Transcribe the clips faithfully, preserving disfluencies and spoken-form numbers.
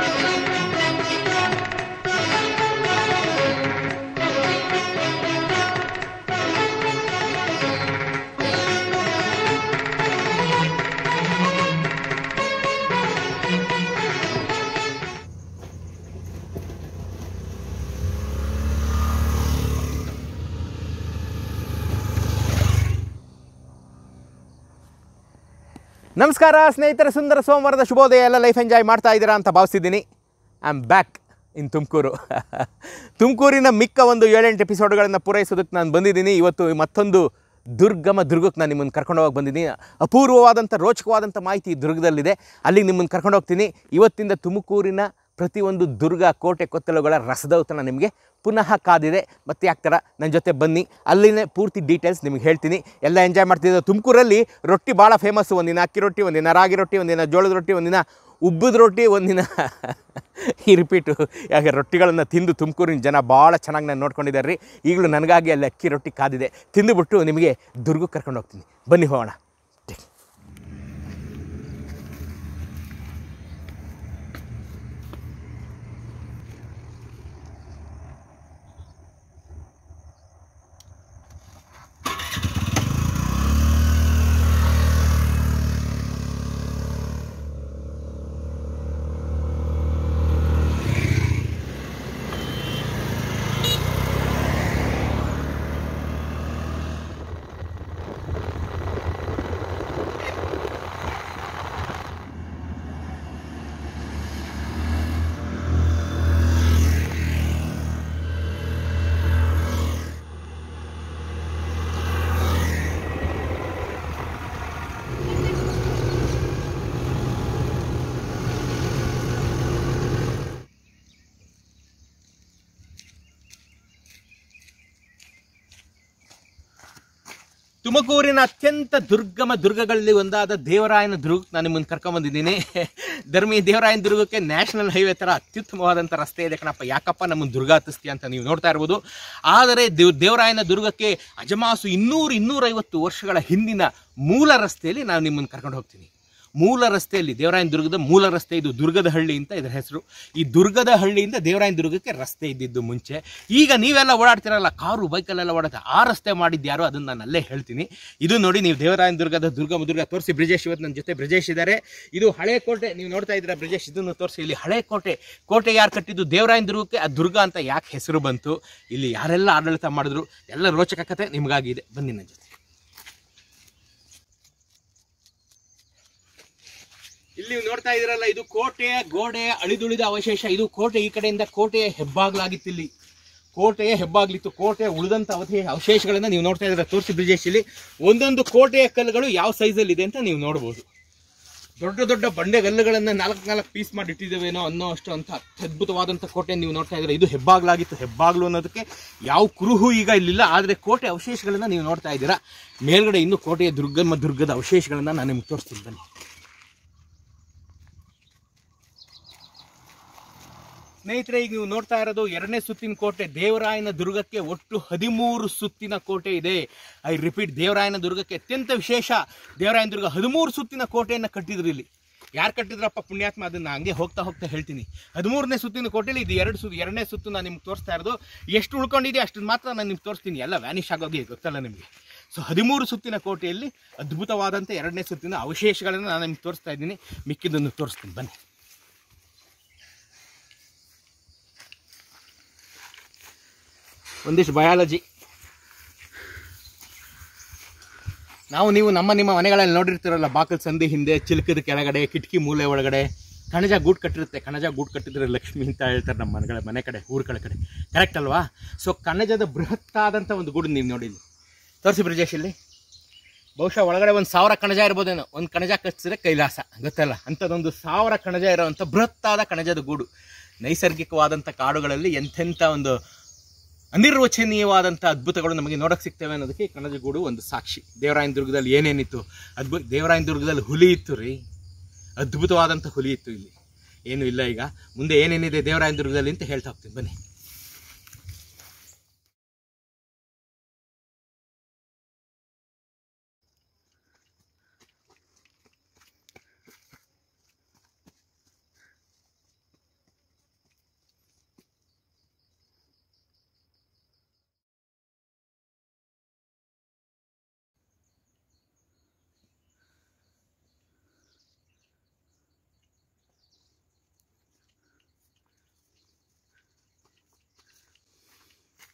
ನಮಸ್ಕಾರ ಸ್ನೇಹಿತರೆ, ಸುಂದರ ಸೋಮವಾರದ ಶುಭೋದಯ. ಎಲ್ಲ ಲೈಫ್ ಎಂಜಾಯ್ ಮಾಡ್ತಾ ಇದ್ದೀರಾ ಅಂತ ಭಾವಿಸಿದ್ದೀನಿ. I am back in Tumakuru. ತುಮಕೂರಿನ ಮಿಕ್ಕ ಒಂದು ಏಳೆಂಟು ಎಪಿಸೋಡ್ಗಳನ್ನು ಪೂರೈಸೋದಕ್ಕೆ ನಾನು ಬಂದಿದ್ದೀನಿ. ಇವತ್ತು ಮತ್ತೊಂದು ದುರ್ಗಮ ದುರ್ಗಕ್ಕೆ ನಾನು ನಿಮ್ಮನ್ನು ಕರ್ಕೊಂಡು ಹೋಗಿ ಬಂದಿದ್ದೀನಿ. ಅಪೂರ್ವವಾದಂಥ ರೋಚಕವಾದಂಥ ಮಾಹಿತಿ ದುರ್ಗದಲ್ಲಿದೆ, ಅಲ್ಲಿಗೆ ನಿಮ್ಮನ್ನು ಕರ್ಕೊಂಡು ಹೋಗ್ತೀನಿ. ಇವತ್ತಿಂದ ತುಮಕೂರಿನ ಪ್ರತಿಯೊಂದು ದುರ್ಗ ಕೋಟೆ ಕೊತ್ತಲುಗಳ ರಸದೌತಣ ನಿಮಗೆ ಪುನಃ ಕಾದಿದೆ. ಮತ್ತೆ ಯಾಕ್ತರ ನನ್ನ ಜೊತೆ ಬನ್ನಿ, ಅಲ್ಲಿನೇ ಪೂರ್ತಿ ಡೀಟೇಲ್ಸ್ ನಿಮಗೆ ಹೇಳ್ತೀನಿ. ಎಲ್ಲ ಎಂಜಾಯ್ ಮಾಡ್ತಿದ್ದೆ. ತುಮಕೂರಲ್ಲಿ ರೊಟ್ಟಿ ಭಾಳ ಫೇಮಸ್ಸು. ಒಂದಿನ ಅಕ್ಕಿ ರೊಟ್ಟಿ, ಒಂದಿನ ರಾಗಿ ರೊಟ್ಟಿ, ಒಂದಿನ ಜೋಳದ ರೊಟ್ಟಿ, ಒಂದಿನ ಉಬ್ಬದ ರೊಟ್ಟಿ, ಒಂದಿನ ಈ ರಿಪೀಟು. ಯಾಕೆ ರೊಟ್ಟಿಗಳನ್ನು ತಿಂದು ತುಮಕೂರಿನ ಜನ ಭಾಳ ಚೆನ್ನಾಗಿ ನಾನು ನೋಡ್ಕೊಂಡಿದ್ದಾರೆ ರೀ. ಈಗಲೂ ನನಗಾಗಿ ಅಲ್ಲಿ ಅಕ್ಕಿ ರೊಟ್ಟಿ ಕಾದಿದೆ. ತಿಂದುಬಿಟ್ಟು ನಿಮಗೆ ದುರ್ಗಕ್ಕೆ ಕರ್ಕೊಂಡು ಹೋಗ್ತೀನಿ. ಬನ್ನಿ ಹೋಗೋಣ. ತುಮಕೂರಿನ ಅತ್ಯಂತ ದುರ್ಗಮ ದುರ್ಗಗಳಲ್ಲಿ ಒಂದಾದ ದೇವರಾಯನ ದುರ್ಗಕ್ಕೆ ನಾನು ನಿಮ್ಮನ್ನು ಕರ್ಕೊಂಬಂದಿದ್ದೀನಿ. ಧರ್ಮಿ ದೇವರಾಯನ ದುರ್ಗಕ್ಕೆ ನ್ಯಾಷನಲ್ ಹೈವೇ ಥರ ಅತ್ಯುತ್ತಮವಾದಂಥ ರಸ್ತೆ ಇದೆ ಕಣಪ್ಪ. ಯಾಕಪ್ಪ ನಮ್ಮನ್ನು ದುರ್ಗ ಹತ್ತಿಸ್ತೀಯ ಅಂತ ನೀವು ನೋಡ್ತಾ ಇರ್ಬೋದು. ಆದರೆ ದೇವ್ ದೇವರಾಯನ ದುರ್ಗಕ್ಕೆ ಅಜಮಾಸು ಇನ್ನೂರು ಇನ್ನೂರೈವತ್ತು ವರ್ಷಗಳ ಹಿಂದಿನ ಮೂಲ ರಸ್ತೆಯಲ್ಲಿ ನಾನು ನಿಮ್ಮನ್ನು ಕರ್ಕೊಂಡು ಹೋಗ್ತೀನಿ. ಮೂಲ ರಸ್ತೆಯಲ್ಲಿ, ದೇವರಾಯನ ದುರ್ಗದ ಮೂಲ ರಸ್ತೆ ಇದು. ದುರ್ಗದ ಹಳ್ಳಿ ಅಂತ ಇದರ ಹೆಸರು. ಈ ದುರ್ಗದ ಹಳ್ಳಿಯಿಂದ ದೇವರಾಯನ ದುರ್ಗಕ್ಕೆ ರಸ್ತೆ ಇದ್ದಿದ್ದು ಮುಂಚೆ. ಈಗ ನೀವೆಲ್ಲ ಓಡಾಡ್ತಿರಲ್ಲ, ಕಾರು ಬೈಕಲ್ಲೆಲ್ಲ ಓಡಾಡ್ತಾರೆ, ಆ ರಸ್ತೆ ಮಾಡಿದ್ಯಾರೋ ಅದನ್ನು ನಾನು ಅಲ್ಲೇ ಹೇಳ್ತೀನಿ. ಇದು ನೋಡಿ, ನೀವು ದೇವರಾಯನ ದುರ್ಗದ ದುರ್ಗಮ ದುರ್ಗ ತೋರಿಸಿ. ಬ್ರಿಜೇಶ್ ಇವತ್ತು ನನ್ನ ಜೊತೆ ಬ್ರಿಜೇಶ್ ಇದ್ದಾರೆ. ಇದು ಹಳೆ ಕೋಟೆ, ನೀವು ನೋಡ್ತಾ ಇದ್ದೀರಾ ಬ್ರಿಜೇಶ್, ಇದನ್ನು ತೋರಿಸಿ. ಇಲ್ಲಿ ಹಳೆ ಕೋಟೆ. ಕೋಟೆ ಯಾರು ಕಟ್ಟಿದ್ದು? ದೇವರಾಯನ ದುರ್ಗಕ್ಕೆ ಆ ದುರ್ಗ ಅಂತ ಯಾಕೆ ಹೆಸರು ಬಂತು, ಇಲ್ಲಿ ಯಾರೆಲ್ಲ ಆಡಳಿತ ಮಾಡಿದ್ರು, ಎಲ್ಲ ರೋಚಕ ಕಥೆ ನಿಮಗಾಗಿದೆ. ಬನ್ನಿ ನನ್ನ ಜೊತೆ. ಇಲ್ಲಿ ನೀವು ನೋಡ್ತಾ ಇದ್ದೀರಲ್ಲ, ಇದು ಕೋಟೆಯ ಗೋಡೆಯ ಅಳಿದುಳಿದ ಅವಶೇಷ. ಇದು ಕೋಟೆ, ಈ ಕಡೆಯಿಂದ ಕೋಟೆಯ ಹೆಬ್ಬಾಗ್ಲಾಗಿತ್ತು. ಇಲ್ಲಿ ಕೋಟೆಯ ಹೆಬ್ಬಾಗ್ಲಿತ್ತು. ಕೋಟೆಯ ಉಳಿದಂಥ ಅವಧಿ ಅವಶೇಷಗಳನ್ನು ನೀವು ನೋಡ್ತಾ ಇದ್ದೀರ. ತೋರಿಸಿ ಬ್ರಿಜೇಶ್. ಇಲ್ಲಿ ಒಂದೊಂದು ಕೋಟೆಯ ಕಲ್ಲುಗಳು ಯಾವ ಸೈಜಲ್ಲಿ ಇದೆ ಅಂತ ನೀವು ನೋಡ್ಬೋದು. ದೊಡ್ಡ ದೊಡ್ಡ ಬಂಡೆಗಲ್ಲುಗಳನ್ನು ನಾಲ್ಕು ನಾಲ್ಕು ಪೀಸ್ ಮಾಡಿ ಇಟ್ಟಿದ್ದೇವೇನೋ ಅನ್ನೋ ಅಷ್ಟು ಅಂತ ಅದ್ಭುತವಾದಂಥ ಕೋಟೆ ನೀವು ನೋಡ್ತಾ ಇದ್ದೀರ. ಇದು ಹೆಬ್ಬಾಗ್ಲಾಗಿತ್ತು. ಹೆಬ್ಬಾಗ್ಲು ಅನ್ನೋದಕ್ಕೆ ಯಾವ ಕುರುಹು ಈಗ ಇಲ್ಲಿಲ್ಲ, ಆದರೆ ಕೋಟೆ ಅವಶೇಷಗಳನ್ನು ನೀವು ನೋಡ್ತಾ ಇದ್ದೀರಾ. ಮೇಲ್ಗಡೆ ಇನ್ನು ಕೋಟೆಯ ದುರ್ಗಮ ದುರ್ಗದ ಅವಶೇಷಗಳನ್ನು ನಾನು ನಿಮ್ಗೆ ತೋರಿಸ್ತೀನಿ ಬನ್ನಿ. ಸ್ನೇಹಿತರೆ, ಈಗ ನೀವು ನೋಡ್ತಾ ಇರೋದು ಎರಡನೇ ಸುತ್ತಿನ ಕೋಟೆ. ದೇವರಾಯನ ದುರ್ಗಕ್ಕೆ ಒಟ್ಟು ಹದಿಮೂರು ಸುತ್ತಿನ ಕೋಟೆ ಇದೆ. ಐ ರಿಪೀಟ್, ದೇವರಾಯನ ದುರ್ಗಕ್ಕೆ ಅತ್ಯಂತ ವಿಶೇಷ. ದೇವರಾಯನ ದುರ್ಗ ಹದಿಮೂರು ಸುತ್ತಿನ ಕೋಟೆಯನ್ನು ಕಟ್ಟಿದ್ರು. ಇಲ್ಲಿ ಯಾರು ಕಟ್ಟಿದ್ರಪ್ಪ ಪುಣ್ಯಾತ್ಮ, ಅದನ್ನು ಹಂಗೆ ಹೋಗ್ತಾ ಹೋಗ್ತಾ ಹೇಳ್ತೀನಿ. ಹದಿಮೂರನೇ ಸುತ್ತಿನ ಕೋಟೆಯಲ್ಲಿ ಇದು ಎರಡು ಸುತ್ತು, ಎರಡನೇ ಸುತ್ತು ನಾನು ನಿಮ್ಗೆ ತೋರಿಸ್ತಾ ಇರೋದು. ಎಷ್ಟು ಉಳ್ಕೊಂಡಿದೆ ಅಷ್ಟನ್ನು ಮಾತ್ರ ನಾನು ನಿಮ್ಗೆ ತೋರಿಸ್ತೀನಿ. ಎಲ್ಲ ವ್ಯಾನಿಷ್ ಆಗೋಗಿ ಗೊತ್ತಲ್ಲ ನಿಮಗೆ. ಸೊ ಹದಿಮೂರು ಸುತ್ತಿನ ಕೋಟೆಯಲ್ಲಿ ಅದ್ಭುತವಾದಂಥ ಎರಡನೇ ಸುತ್ತಿನ ಅವಶೇಷಗಳನ್ನು ನಾನು ನಿಮ್ಗೆ ತೋರಿಸ್ತಾ ಇದ್ದೀನಿ. ಮಿಕ್ಕಿದ್ದನ್ನು ತೋರಿಸ್ತೀನಿ ಬನ್ನಿ. ಒಂದಿಷ್ಟು ಬಯಾಲಜಿ. ನಾವು ನೀವು ನಮ್ಮ ನಿಮ್ಮ ಮನೆಗಳಲ್ಲಿ ನೋಡಿರ್ತೀರಲ್ಲ, ಬಾಕಲ್ ಸಂದಿ ಹಿಂದೆ, ಚಿಲಕದ ಕೆಳಗಡೆ, ಕಿಟಕಿ ಮೂಲೆ ಒಳಗಡೆ ಕಣಜ ಗೂಡು ಕಟ್ಟಿರುತ್ತೆ. ಕಣಜ ಗೂಡು ಕಟ್ಟಿದ್ರೆ ಲಕ್ಷ್ಮಿ ಅಂತ ಹೇಳ್ತಾರೆ ನಮ್ಮ ಮನೆಗಳ ಮನೆ ಕಡೆ, ಊರುಗಳ ಕಡೆ. ಕರೆಕ್ಟ್ ಅಲ್ವಾ? ಸೊ ಕಣಜದ ಬೃಹತ್ತಾದಂಥ ಒಂದು ಗೂಡು ನೀವು ನೋಡಿದ್ವಿ. ತೋರಿಸಿ ಬ್ರಿಜೇಶ್. ಇಲ್ಲಿ ಬಹುಶಃ ಒಳಗಡೆ ಒಂದು ಸಾವಿರ ಕಣಜ ಇರ್ಬೋದೇನೋ. ಒಂದು ಕಣಜ ಕಚ್ಚಿದ್ರೆ ಕೈಲಾಸ, ಗೊತ್ತಲ್ಲ. ಅಂಥದ್ದೊಂದು ಸಾವಿರ ಕಣಜ ಇರೋವಂಥ ಬೃಹತ್ತಾದ ಕಣಜದ ಗೂಡು. ನೈಸರ್ಗಿಕವಾದಂಥ ಕಾಡುಗಳಲ್ಲಿ ಎಂಥೆಂಥ ಒಂದು ಅನಿರ್ವಚನೀಯವಾದಂಥ ಅದ್ಭುತಗಳು ನಮಗೆ ನೋಡೋಕ್ಕೆ ಸಿಗ್ತವೆ ಅನ್ನೋದಕ್ಕೆ ಕಣಜಗೂಡು ಒಂದು ಸಾಕ್ಷಿ. ದೇವರಾಯನ ದುರ್ಗದಲ್ಲಿ ಏನೇನಿತ್ತು? ಅದ್ಭುತ. ದೇವರಾಯನ ದುರ್ಗದಲ್ಲಿ ಹುಲಿ ಇತ್ತು ರೀ, ಅದ್ಭುತವಾದಂಥ ಹುಲಿ ಇತ್ತು. ಇಲ್ಲಿ ಏನೂ ಇಲ್ಲ. ಈಗ ಮುಂದೆ ಏನೇನಿದೆ ದೇವರಾಯನ ದುರ್ಗದಲ್ಲಿ ಅಂತ ಹೇಳ್ತಾ ಹೋಗ್ತೀನಿ ಬನ್ನಿ.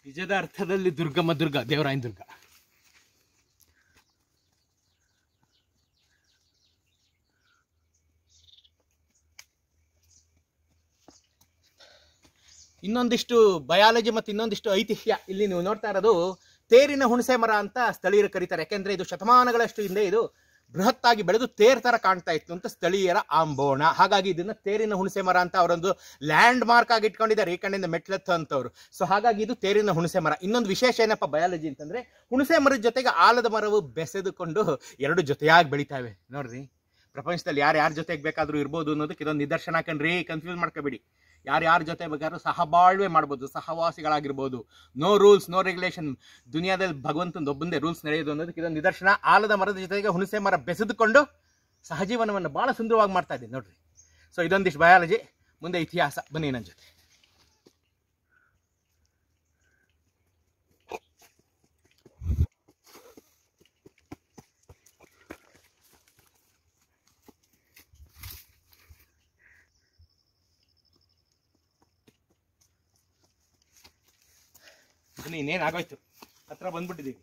ನಿಜದ ಅರ್ಥದಲ್ಲಿ ದುರ್ಗಮ್ಮ ದುರ್ಗ, ದೇವರಾಯನ ದುರ್ಗ. ಇನ್ನೊಂದಿಷ್ಟು ಬಯಾಲಜಿ ಮತ್ತು ಇನ್ನೊಂದಿಷ್ಟು ಐತಿಹ್ಯ. ಇಲ್ಲಿ ನೀವು ನೋಡ್ತಾ ಇರೋದು ತೇರಿನ ಹುಣಸೆ ಮರ ಅಂತ ಸ್ಥಳೀಯರು ಕರೀತಾರೆ. ಯಾಕೆಂದ್ರೆ ಇದು ಶತಮಾನಗಳಷ್ಟು ಹಿಂದೆ ಇದು ಬೃಹತ್ತಾಗಿ ಬೆಳೆದು ತೇರ್ ತರ ಕಾಣ್ತಾ ಇತ್ತು ಅಂತ ಸ್ಥಳೀಯರ ಆಂಬೋಣ. ಹಾಗಾಗಿ ಇದನ್ನ ತೇರಿನ ಹುಣಸೆ ಮರ ಅಂತ ಅವರೊಂದು ಲ್ಯಾಂಡ್ ಮಾರ್ಕ್ ಆಗಿ ಇಟ್ಕೊಂಡಿದ್ದಾರೆ, ಈ ಕಡೆಯಿಂದ ಮೆಟ್ಲೆತ್ತ ಅಂತವ್ರು. ಸೊ ಹಾಗಾಗಿ ಇದು ತೇರಿನ ಹುಣಸೆ ಮರ. ಇನ್ನೊಂದು ವಿಶೇಷ ಏನಪ್ಪ ಬಯಾಲಜಿ ಅಂತಂದ್ರೆ, ಹುಣಸೆ ಮರದ ಜೊತೆಗೆ ಆಲದ ಮರವು ಬೆಸೆದುಕೊಂಡು ಎರಡು ಜೊತೆಯಾಗಿ ಬೆಳಿತಾವೆ. ನೋಡ್ರಿ, ಪ್ರಪಂಚದಲ್ಲಿ ಯಾರು ಯಾರ ಜೊತೆಗೆ ಬೇಕಾದ್ರೂ ಇರ್ಬೋದು ಅನ್ನೋದಕ್ಕೆ ಇದೊಂದು ನಿದರ್ಶನ. ಹಾಕಂಡ್ರಿ, ಕನ್ಫ್ಯೂಸ್ ಮಾಡ್ಕೋಬೇಡಿ. ಯಾರು ಯಾರ ಜೊತೆ ಬೇಕಾದ್ರೂ ಸಹಬಾಳ್ವೆ ಮಾಡ್ಬೋದು, ಸಹವಾಸಿಗಳಾಗಿರ್ಬೋದು. No rules no regulation. ದುನಿಯಾದಲ್ಲಿ ಭಗವಂತನ ಒಬ್ಬಂದೇ ರೂಲ್ಸ್ ನಡೆಯೋದು ಅನ್ನೋದಕ್ಕೆ ಇದೊಂದು ನಿದರ್ಶನ. ಆಲದ ಮರದ ಜೊತೆಗೆ ಹುಣಸೆ ಮರ ಬೆಸೆದುಕೊಂಡು ಸಹಜೀವನವನ್ನು ಬಹಳ ಸುಂದರವಾಗಿ ಮಾಡ್ತಾ ಇದ್ದೀನಿ ನೋಡ್ರಿ. ಸೊ ಇದೊಂದಿಷ್ಟು ಬಯಾಲಜಿ, ಮುಂದೆ ಇತಿಹಾಸ. ಬನ್ನಿ ನನ್ನ ಜೊತೆ. ಇನ್ನೇನು ಆಗೋಯ್ತು, ಹತ್ರ ಬಂದ್ಬಿಟ್ಟಿದ್ದೀವಿ.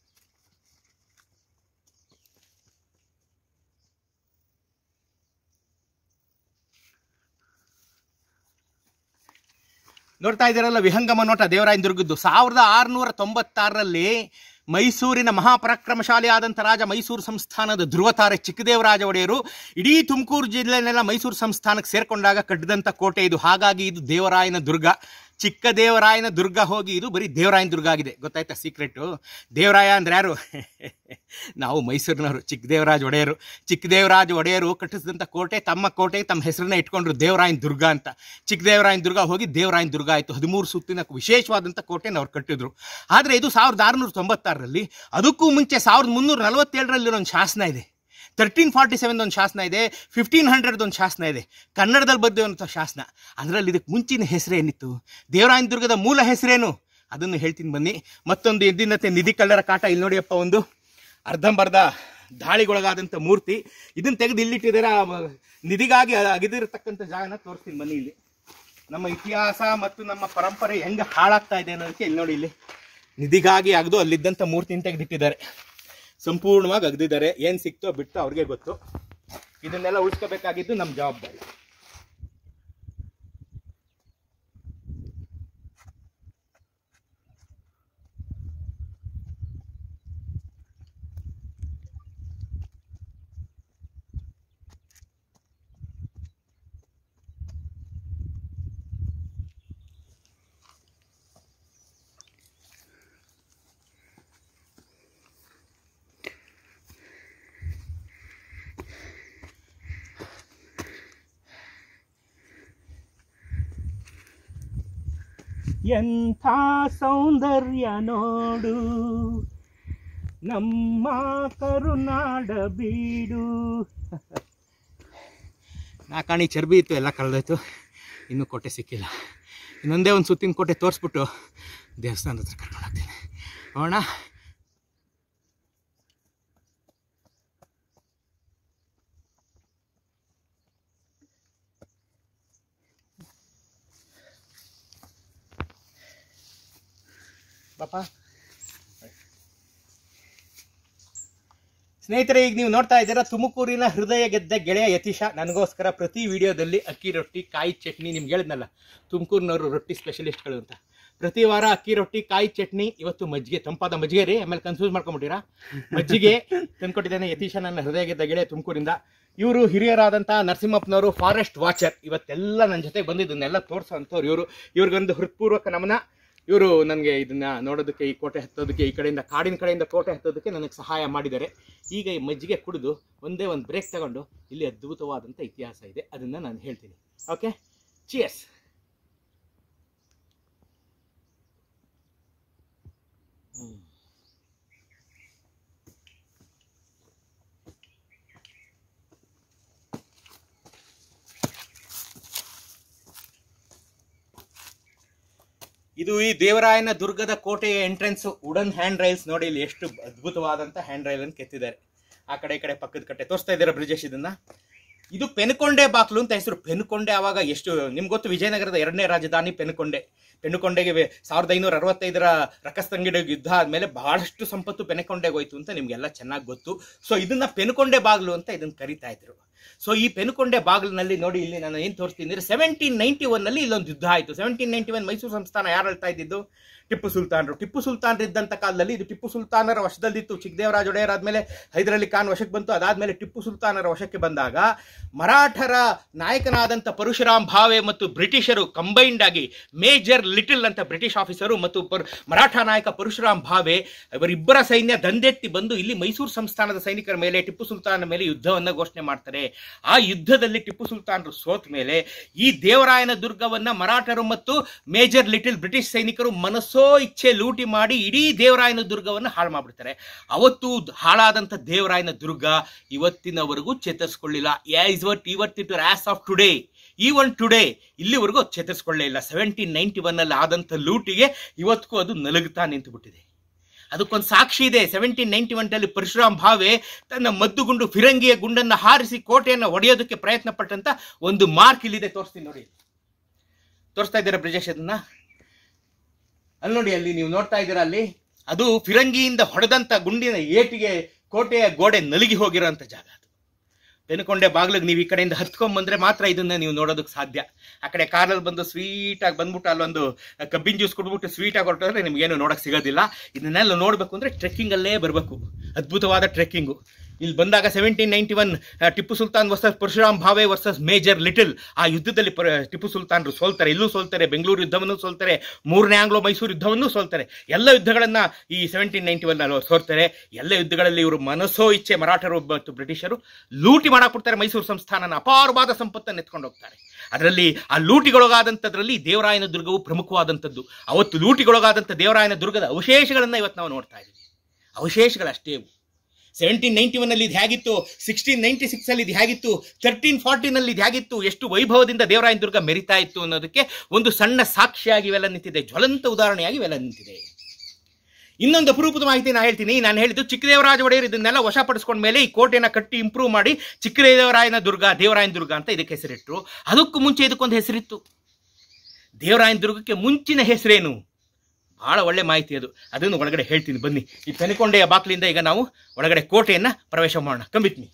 ನೋಡ್ತಾ ಇದ್ದೀರಲ್ಲ ವಿಹಂಗಮ ನೋಟ ದೇವರಾಯನ ದುರ್ಗದ್ದು. ಸಾವಿರದ ಆರುನೂರ ತೊಂಬತ್ತಾರರಲ್ಲಿ ಮೈಸೂರಿನ ಮಹಾಪರಾಕ್ರಮಶಾಲಿ ಆದಂಥ ರಾಜ, ಮೈಸೂರು ಸಂಸ್ಥಾನದ ಧ್ರುವತಾರೆ ಚಿಕ್ಕದೇವರಾಜ ಒಡೆಯರು ಇಡೀ ತುಮಕೂರು ಜಿಲ್ಲೆನೆಲ್ಲ ಮೈಸೂರು ಸಂಸ್ಥಾನಕ್ಕೆ ಸೇರ್ಕೊಂಡಾಗ ಕಟ್ಟಿದಂಥ ಕೋಟೆ ಇದು. ಹಾಗಾಗಿ ಇದು ದೇವರಾಯನ ದುರ್ಗ. ಚಿಕ್ಕ ದೇವರಾಯನ ದುರ್ಗ ಹೋಗಿ ಇದು ಬರೀ ದೇವರಾಯನ ದುರ್ಗ ಆಗಿದೆ. ಗೊತ್ತಾಯ್ತಾ ಸೀಕ್ರೆಟು? ದೇವರಾಯ ಅಂದ್ರೆ ಯಾರು? ನಾವು ಮೈಸೂರಿನವರು, ಚಿಕ್ಕದೇವರಾಜ ಒಡೆಯರು. ಚಿಕ್ಕದೇವರಾಜ ಒಡೆಯರು ಕಟ್ಟಿಸಿದಂಥ ಕೋಟೆ, ತಮ್ಮ ಕೋಟೆಗೆ ತಮ್ಮ ಹೆಸರನ್ನ ಇಟ್ಕೊಂಡ್ರು ದೇವರಾಯನ ದುರ್ಗ ಅಂತ. ಚಿಕ್ಕದೇವರಾಯನ ದುರ್ಗ ಹೋಗಿ ದೇವರಾಯನ ದುರ್ಗ ಆಯಿತು. ಹದಿಮೂರು ಸುತ್ತಿನ ವಿಶೇಷವಾದಂಥ ಕೋಟೆನ ಅವ್ರು ಕಟ್ಟಿದ್ರು. ಆದರೆ ಇದು ಸಾವಿರದ ಆರುನೂರ ತೊಂಬತ್ತಾರರಲ್ಲಿ, ಅದಕ್ಕೂ ಮುಂಚೆ ಸಾವಿರದ ಮುನ್ನೂರ ನಲವತ್ತೇಳರಲ್ಲಿ ಒಂದು ಶಾಸನ ಇದೆ. ತರ್ಟೀನ್ ಫಾರ್ಟಿ ಸೆವೆನ್ ಒಂದು ಶಾಸನ ಇದೆ. ಫಿಫ್ಟೀನ್ ಹಂಡ್ರೆಡ್ ಒಂದು ಶಾಸನ ಇದೆ, ಕನ್ನಡದಲ್ಲಿ ಬರೆದಿರುವಂಥ ಶಾಸನ. ಅದರಲ್ಲಿ ಇದಕ್ಕೆ ಮುಂಚಿನ ಹೆಸರೇನಿತ್ತು, ದೇವರಾಯನ ದುರ್ಗದ ಮೂಲ ಹೆಸರೇನು, ಅದನ್ನು ಹೇಳ್ತೀನಿ ಬನ್ನಿ. ಮತ್ತೊಂದು ಎದ್ದಿನತೆ ನಿಧಿ ಕಳ್ಳರ ಕಾಟ. ಇಲ್ಲಿ ನೋಡಿಯಪ್ಪ, ಒಂದು ಅರ್ಧಂಬರ್ಧ ದಾಳಿಗೊಳಗಾದಂಥ ಮೂರ್ತಿ. ಇದನ್ನು ತೆಗೆದು ಇಲ್ಲಿಟ್ಟಿದ್ದಾರೆ. ನಿಧಿಗಾಗಿ ಅಗೆದಿರತಕ್ಕಂಥ ಜಾಗನ ತೋರಿಸ್ತೀನಿ ಬನ್ನಿ. ಇಲ್ಲಿ ನಮ್ಮ ಇತಿಹಾಸ ಮತ್ತು ನಮ್ಮ ಪರಂಪರೆ ಹೆಂಗೆ ಹಾಳಾಗ್ತಾ ಇದೆ ಅನ್ನೋದಕ್ಕೆ ಇಲ್ಲಿ ನೋಡಿ, ಇಲ್ಲಿ ನಿಧಿಗಾಗಿ ಅಗದು ಅಲ್ಲಿದ್ದಂಥ ಮೂರ್ತಿನ ತೆಗೆದಿಟ್ಟಿದ್ದಾರೆ. ಸಂಪೂರ್ಣವಾಗಿ ಅಗದಿದ್ದಾರೆ. ಏನು ಸಿಕ್ತೋ ಬಿಟ್ಟು ಅವ್ರಿಗೆ ಗೊತ್ತು. ಇದನ್ನೆಲ್ಲ ಉಳಿಸ್ಕೋಬೇಕಾಗಿದ್ದು ನಮ್ಮ ಜವಾಬ್ದಾರಿ. ಎಂಥ ಸೌಂದರ್ಯ ನೋಡು ನಮ್ಮ ಕರುನಾಡ ಬೀಡು. ನಾಕಾಣಿ ಚರ್ಬಿ ಇತ್ತು, ಎಲ್ಲ ಕಳೆದೋಯ್ತು. ಇನ್ನೂ ಕೋಟೆ ಸಿಕ್ಕಿಲ್ಲ. ಇನ್ನೊಂದೇ ಒಂದು ಸುತ್ತಿನ ಕೋಟೆ ತೋರಿಸ್ಬಿಟ್ಟು ದೇವಸ್ಥಾನದ ಹತ್ರ ಕರ್ಕೊಂಡು ಹೋಗ್ತೀನಿ. ಹೋಗೋಣ. ಪಾಪ ಸ್ನೇಹಿತರೆ, ಈಗ ನೀವು ನೋಡ್ತಾ ಇದ್ದೀರಾ ತುಮಕೂರಿನ ಹೃದಯ ಗೆದ್ದ ಗೆಳೆಯ ಯತೀಶ ನನಗೋಸ್ಕರ ಪ್ರತಿ ವಿಡಿಯೋದಲ್ಲಿ ಅಕ್ಕಿ ರೊಟ್ಟಿ, ಕಾಯಿ ಚಟ್ನಿ, ನಿಮ್ಗೆ ಹೇಳಿದ್ನಲ್ಲ ತುಮಕೂರಿನವರು ರೊಟ್ಟಿ ಸ್ಪೆಷಲಿಸ್ಟ್ಗಳು ಅಂತ. ಪ್ರತಿ ವಾರ ಅಕ್ಕಿ ರೊಟ್ಟಿ, ಕಾಯಿ ಚಟ್ನಿ, ಇವತ್ತು ಮಜ್ಜಿಗೆ, ತಂಪಾದ ಮಜ್ಜಿಗೆ ರೀ. ಆಮೇಲೆ ಕನ್ಫ್ಯೂಸ್ ಮಾಡ್ಕೊಂಬಿಟ್ಟಿರಾ, ಮಜ್ಜಿಗೆ ತಂದ್ಕೊಟ್ಟಿದ್ದೇನೆ ಯತೀಶ, ನನ್ನ ಹೃದಯ ಗೆದ್ದ ಗೆಳೆಯ ತುಮಕೂರಿಂದ. ಇವರು ಹಿರಿಯರಾದಂಥ ನರಸಿಂಹಪ್ಪನವರು, ಫಾರೆಸ್ಟ್ ವಾಚರ್. ಇವತ್ತೆಲ್ಲ ನನ್ನ ಜೊತೆ ಬಂದಿದ್ದನ್ನೆಲ್ಲ ತೋರಿಸೋ ಅಂಥವ್ರು ಇವರು. ಇವ್ರಿಗೊಂದು ಹೃತ್ಪೂರ್ವಕ ನಮನ. ಇವರು ನನಗೆ ಇದನ್ನ ನೋಡೋದಕ್ಕೆ, ಈ ಕೋಟೆ ಹತ್ತೋದಕ್ಕೆ, ಈ ಕಡೆಯಿಂದ ಕಾಡಿನ ಕಡೆಯಿಂದ ಕೋಟೆ ಹತ್ತೋದಕ್ಕೆ ನನಗೆ ಸಹಾಯ ಮಾಡಿದ್ದಾರೆ. ಈಗ ಈ ಮಜ್ಜಿಗೆ ಕುಡಿದು ಒಂದೇ ಒಂದು ಬ್ರೇಕ್ ತಗೊಂಡು, ಇಲ್ಲಿ ಅದ್ಭುತವಾದಂಥ ಇತಿಹಾಸ ಇದೆ, ಅದನ್ನು ನಾನು ಹೇಳ್ತೀನಿ. Okay, cheers. ಇದು ಈ ದೇವರಾಯನ ದುರ್ಗದ ಕೋಟೆಯ ಎಂಟ್ರೆನ್ಸ್. ವುಡನ್ ಹ್ಯಾಂಡ್ ರೈಲ್ಸ್ ನೋಡಿ, ಇಲ್ಲಿ ಎಷ್ಟು ಅದ್ಭುತವಾದಂಥ ಹ್ಯಾಂಡ್ ರೈಲ್ ಅನ್ನು ಕೆತ್ತಿದ್ದಾರೆ. ಆ ಕಡೆ ಈ ಕಡೆ ಪಕ್ಕದ ಕಟ್ಟೆ ತೋರಿಸ್ತಾ ಇದ್ದೀರಾ ಬ್ರಿಜೇಶ್ ಇದನ್ನ. ಇದು ಪೆನುಕೊಂಡೆ ಬಾಕ್ಲು ಅಂತ ಹೆಸರು. ಪೆನುಕೊಂಡೆ ಆವಾಗ ಎಷ್ಟು ನಿಮ್ಗೆ ಗೊತ್ತು, ವಿಜಯನಗರದ ಎರಡನೇ ರಾಜಧಾನಿ ಪೆನುಕೊಂಡೆ. ಪೆನುಕೊಂಡೆಗೆ ಸಾವಿರದ ಐನೂರ ಅರವತ್ತೈದರ ರಕ್ಕಸ್ತಂಗಡಿ ಯುದ್ಧ ಆದ್ಮೇಲೆ ಬಹಳಷ್ಟು ಸಂಪತ್ತು ಪೆನುಕೊಂಡೆಗೆ ಹೋಯ್ತು ಅಂತ ನಿಮ್ಗೆಲ್ಲ ಚೆನ್ನಾಗಿ ಗೊತ್ತು. ಸೊ ಇದನ್ನ ಪೆನುಕೊಂಡೆ ಬಾಗ್ಲು ಅಂತ ಇದನ್ನ ಕರಿತಾ ಇದ್ರು. ಸೊ ಈ ಪೆನುಕೊಂಡೆ ಬಾಗಿಲಿನಲ್ಲಿ ನೋಡಿ, ಇಲ್ಲಿ ನಾನು ಏನ್ ತೋರಿಸ್ತೀನಿ ಅಂದ್ರೆ ಸೆವೆಂಟೀನ್ ನೈನ್ಟಿ ಒನ್ ನಲ್ಲಿ ಇಲ್ಲೊಂದು ಯುದ್ಧ ಆಯ್ತು. ಸೆವೆಂಟೀನ್ ನೈನ್ಟಿ ಒನ್ ಮೈಸೂರು ಸಂಸ್ಥಾನ ಯಾರು ಹೇಳ್ತಾ ಇದ್ದಿದ್ದು? ಟಿಪ್ಪು ಸುಲ್ತಾನರು. ಟಿಪ್ಪು ಸುಲ್ತಾನ್ ಇದ್ದಂತ ಕಾಲದಲ್ಲಿ ಇದು ಟಿಪ್ಪು ಸುಲ್ತಾನರ ವಶದಲ್ಲಿತ್ತು. ಚಿಕ್ಕದೇವರಾಜ ಒಡೆಯರ್ ಆದ್ಮೇಲೆ ಹೈದರಾಲಿ ಖಾನ್ ವಶಕ್ಕೆ ಬಂತು. ಅದಾದ್ಮೇಲೆ ಟಿಪ್ಪು ಸುಲ್ತಾನರ ವಶಕ್ಕೆ ಬಂದಾಗ ಮರಾಠರ ನಾಯಕನಾದಂಥ ಪರಶುರಾಮ್ ಭಾವೆ ಮತ್ತು ಬ್ರಿಟಿಷರು ಕಂಬೈನ್ಡ್ ಆಗಿ ಮೇಜರ್ ಲಿಟಲ್ ಅಂತ ಬ್ರಿಟಿಷ್ ಆಫೀಸರು ಮತ್ತು ಮರಾಠ ನಾಯಕ ಪರಶುರಾಮ್ ಭಾವೆ ಇವರಿಬ್ಬರ ಸೈನ್ಯ ದಂಡೆತ್ತಿ ಬಂದು ಇಲ್ಲಿ ಮೈಸೂರು ಸಂಸ್ಥಾನದ ಸೈನಿಕರ ಮೇಲೆ ಟಿಪ್ಪು ಸುಲ್ತಾನ ಮೇಲೆ ಯುದ್ಧವನ್ನ ಘೋಷಣೆ ಮಾಡ್ತಾರೆ. ಆ ಯುದ್ಧದಲ್ಲಿ ಟಿಪ್ಪು ಸುಲ್ತಾನರು ಸೋತ ಮೇಲೆ ಈ ದೇವರಾಯನ ದುರ್ಗವನ್ನ ಮರಾಠರು ಮತ್ತು ಮೇಜರ್ ಲಿಟಲ್ ಬ್ರಿಟಿಷ್ ಸೈನಿಕರು ಮನಸ್ಸೋ ಇಚ್ಛೆ ಲೂಟಿ ಮಾಡಿ ಇಡೀ ದೇವರಾಯನ ದುರ್ಗವನ್ನು ಹಾಳು ಮಾಡ್ಬಿಡ್ತಾರೆ. ಅವತ್ತು ಹಾಳಾದಂಥ ದೇವರಾಯನ ದುರ್ಗ ಇವತ್ತಿನವರೆಗೂ ಚೇತರಿಸಿಕೊಳ್ಳಿಲ್ಲ. ಇವತ್ತಿಟ್ಟು as of today, even today ಇಲ್ಲಿವರೆಗೂ ಚೇತರಿಸಿಕೊಳ್ಳೇ ಇಲ್ಲ. ಸೆವೆಂಟೀನ್ ನೈನ್ಟಿ ಒನ್ ಅಲ್ಲಿ ಆದಂಥ ಲೂಟಿಗೆ ಇವತ್ತಿಗೂ ಅದು ನಲುಗುತ್ತಾ ನಿಂತು ಬಿಟ್ಟಿದೆ. ಅದಕ್ಕೊಂದು ಸಾಕ್ಷಿ ಇದೆ. ಸೆವೆಂಟೀನ್ ನೈನ್ಟಿ ಒನ್ ಅಲ್ಲಿ ಪರಶುರಾಮ್ ಭಾವೆ ತನ್ನ ಮದ್ದುಗುಂಡು ಫಿರಂಗಿಯ ಗುಂಡನ್ನು ಹಾರಿಸಿ ಕೋಟೆಯನ್ನು ಒಡೆಯೋದಕ್ಕೆ ಪ್ರಯತ್ನ ಪಟ್ಟಂತ ಒಂದು ಮಾರ್ಕ್ ಇಲ್ಲಿದೆ, ತೋರಿಸ್ತೀನಿ ನೋಡಿ. ತೋರಿಸ್ತಾ ಇದ್ದೀರಾ ಬ್ರಿಜೇಶ್? ಅದನ್ನ ಅಲ್ಲಿ ನೋಡಿ, ಅಲ್ಲಿ ನೀವು ನೋಡ್ತಾ ಇದ್ದೀರಾ, ಅಲ್ಲಿ ಅದು ಫಿರಂಗಿಯಿಂದ ಹೊಡೆದಂತ ಗುಂಡಿನ ಏಟಿಗೆ ಕೋಟೆಯ ಗೋಡೆ ನಲುಗಿ ಹೋಗಿರೋಂಥ ಜಾಗ. ಅದು ಪೆನುಕೊಂಡೆ ಬಾಗ್ಲಿಗೆ ನೀವು ಈ ಕಡೆಯಿಂದ ಹತ್ಕೊಂಡ್ ಬಂದ್ರೆ ಮಾತ್ರ ಇದನ್ನ ನೀವು ನೋಡೋದಕ್ಕೆ ಸಾಧ್ಯ. ಆ ಕಡೆ ಕಾರಲ್ಲಿ ಬಂದು ಸ್ವೀಟ್ ಆಗಿ ಬಂದ್ಬಿಟ್ಟು ಅಲ್ಲೊಂದು ಕಬ್ಬಿನ ಜ್ಯೂಸ್ ಕೊಡ್ಬಿಟ್ಟು ಸ್ವೀಟ್ ಆಗಿ ಹೊರಟೋದ್ರೆ ನಿಮ್ಗೇನು ನೋಡಕ್ ಸಿಗೋದಿಲ್ಲ. ಇದನ್ನೆಲ್ಲ ನೋಡ್ಬೇಕು ಅಂದ್ರೆ ಟ್ರೆಕ್ಕಿಂಗ್ ಅಲ್ಲೇ ಬರಬೇಕು. ಅದ್ಭುತವಾದ ಟ್ರೆಕ್ಕಿಂಗು. ಇಲ್ಲಿ ಬಂದಾಗ seventeen ninety one Tipu Sultan versus Parashuram Bhave versus major Little, ಆ ಯುದ್ಧದಲ್ಲಿ ಟಿಪ್ಪು ಸುಲ್ತಾನರು ಸೋಲ್ತಾರೆ. ಇಲ್ಲೂ ಸೋಲ್ತಾರೆ, ಬೆಂಗಳೂರು ಯುದ್ಧವನ್ನು ಸೋಲ್ತಾರೆ, ಮೂರನೇ ಆಂಗ್ಲೋ ಮೈಸೂರು ಯುದ್ಧವನ್ನು ಸೋಲ್ತಾರೆ. ಎಲ್ಲ ಯುದ್ಧಗಳನ್ನ ಈ ಸೆವೆಂಟೀನ್ ನೈನ್ಟಿ ಒನ್ ಅಲ್ಲಿ ಸೋಲ್ತಾರೆ. ಎಲ್ಲ ಯುದ್ಧಗಳಲ್ಲಿ ಇವರು ಮನಸ್ಸೋ ಇಚ್ಛೆ ಮರಾಠರು ಮತ್ತು ಬ್ರಿಟಿಷರು ಲೂಟಿ ಮಾಡಾಕ್ಬಿಡ್ತಾರೆ. ಮೈಸೂರು ಸಂಸ್ಥಾನನ ಅಪಾರವಾದ ಸಂಪತ್ತನ್ನು ಎತ್ಕೊಂಡು ಹೋಗ್ತಾರೆ. ಅದರಲ್ಲಿ ಆ ಲೂಟಿಗೊಳಗಾದಂಥದ್ರಲ್ಲಿ ದೇವರಾಯನ ದುರ್ಗವು ಪ್ರಮುಖವಾದಂಥದ್ದು. ಅವತ್ತು ಲೂಟಿಗೊಳಗಾದಂಥ ದೇವರಾಯನ ದುರ್ಗದ ಅವಶೇಷಗಳನ್ನ ಇವತ್ತು ನಾವು ನೋಡ್ತಾ ಇದ್ದೀವಿ. ಅವಶೇಷಗಳಷ್ಟೇ. ಸೆವೆಂಟೀನ್ ನೈನ್ಟಿ ಒನ್ ಅಲ್ಲಿ ಇದು ಹೇಗಿತ್ತು, ಸಿಕ್ಸ್ಟೀನ್ ನೈನ್ಟಿ ಸಿಕ್ಸ್ ಅಲ್ಲಿ ಇದು ಹೇಗಿತ್ತು, ತರ್ಟೀನ್ ಫಾರ್ಟೀನ್ ಅಲ್ಲಿ ಇದು ಹೇಗಿತ್ತು, ಎಷ್ಟು ವೈಭವದಿಂದ ದೇವರಾಯನ ದುರ್ಗ ಮೆರಿತಾ ಇತ್ತು ಅನ್ನೋದಕ್ಕೆ ಒಂದು ಸಣ್ಣ ಸಾಕ್ಷಿಯಾಗಿ ಇವೆಲ್ಲ ನಿಂತಿದೆ. ಜ್ವಲಂತ ಉದಾಹರಣೆಯಾಗಿ ಇವೆಲ್ಲ ನಿಂತಿದೆ. ಇನ್ನೊಂದು ಅಪರೂಪದ ಮಾಹಿತಿ ನಾನು ಹೇಳ್ತೀನಿ. ನಾನು ಹೇಳಿದ್ದು ಚಿಕ್ಕದೇವರಾಜ ಒಡೆಯರ್ ಇದನ್ನೆಲ್ಲ ವಶಪಡಿಸ್ಕೊಂಡ ಮೇಲೆ ಈ ಕೋಟೆನ ಕಟ್ಟಿ ಇಂಪ್ರೂವ್ ಮಾಡಿ ಚಿಕ್ಕದೇವರಾಯನ ದುರ್ಗ, ದೇವರಾಯನ ದುರ್ಗ ಅಂತ ಇದಕ್ಕೆ ಹೆಸರಿಟ್ಟರು. ಅದಕ್ಕೂ ಮುಂಚೆ ಇದಕ್ಕೊಂದು ಹೆಸರಿತ್ತು. ದೇವರಾಯನ ದುರ್ಗಕ್ಕೆ ಮುಂಚಿನ ಹೆಸರೇನು? ಬಹಳ ಒಳ್ಳೆ ಮಾಹಿತಿ ಅದು. ಅದನ್ನು ಒಳಗಡೆ ಹೇಳ್ತೀನಿ ಬನ್ನಿ. ಈ ಪೆನುಕೊಂಡೆಯ ಬಾಕ್ಲಿಂದ ಈಗ ನಾವು ಒಳಗಡೆ ಕೋಟೆಯನ್ನ ಪ್ರವೇಶ ಮಾಡೋಣ. ಕಂಬಿತ್ನಿ.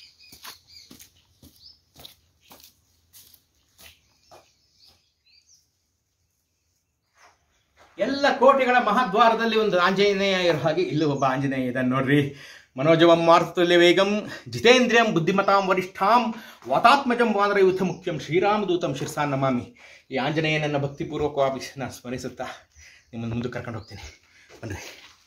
ಎಲ್ಲ ಕೋಟೆಗಳ ಮಹಾದ್ವಾರದಲ್ಲಿ ಒಂದು ಆಂಜನೇಯ ಇರೋ ಹಾಗೆ ಇಲ್ಲೂ ಒಬ್ಬ ಆಂಜನೇಯ ಇದ್ದಾನೆ ನೋಡ್ರಿ. ಮನೋಜವಂ ಮಾರುತುಲ್ಯ ವೇಗಂ ಜಿತೇಂದ್ರಿಯಂ ಬುದ್ಧಿಮತಾಂ ವರಿಷ್ಠಾಂ ವಾತಾತ್ಮಜಂ ವಾನರಯೂಥ ಮುಖ್ಯಂ ಶ್ರೀರಾಮದೂತಂ ಶಿರ್ಸಾ ನಮಾಮಿ. ಈ ಆಂಜನೇಯನನ್ನ ಭಕ್ತಿಪೂರ್ವಕವಾಗಿ ನಾನು ಸ್ಮರಿಸುತ್ತಾ ನಿಮ್ಮನ್ನು ಮುಂದೆ ಕರ್ಕೊಂಡು ಹೋಗ್ತೀನಿ ಬನ್ರಿ.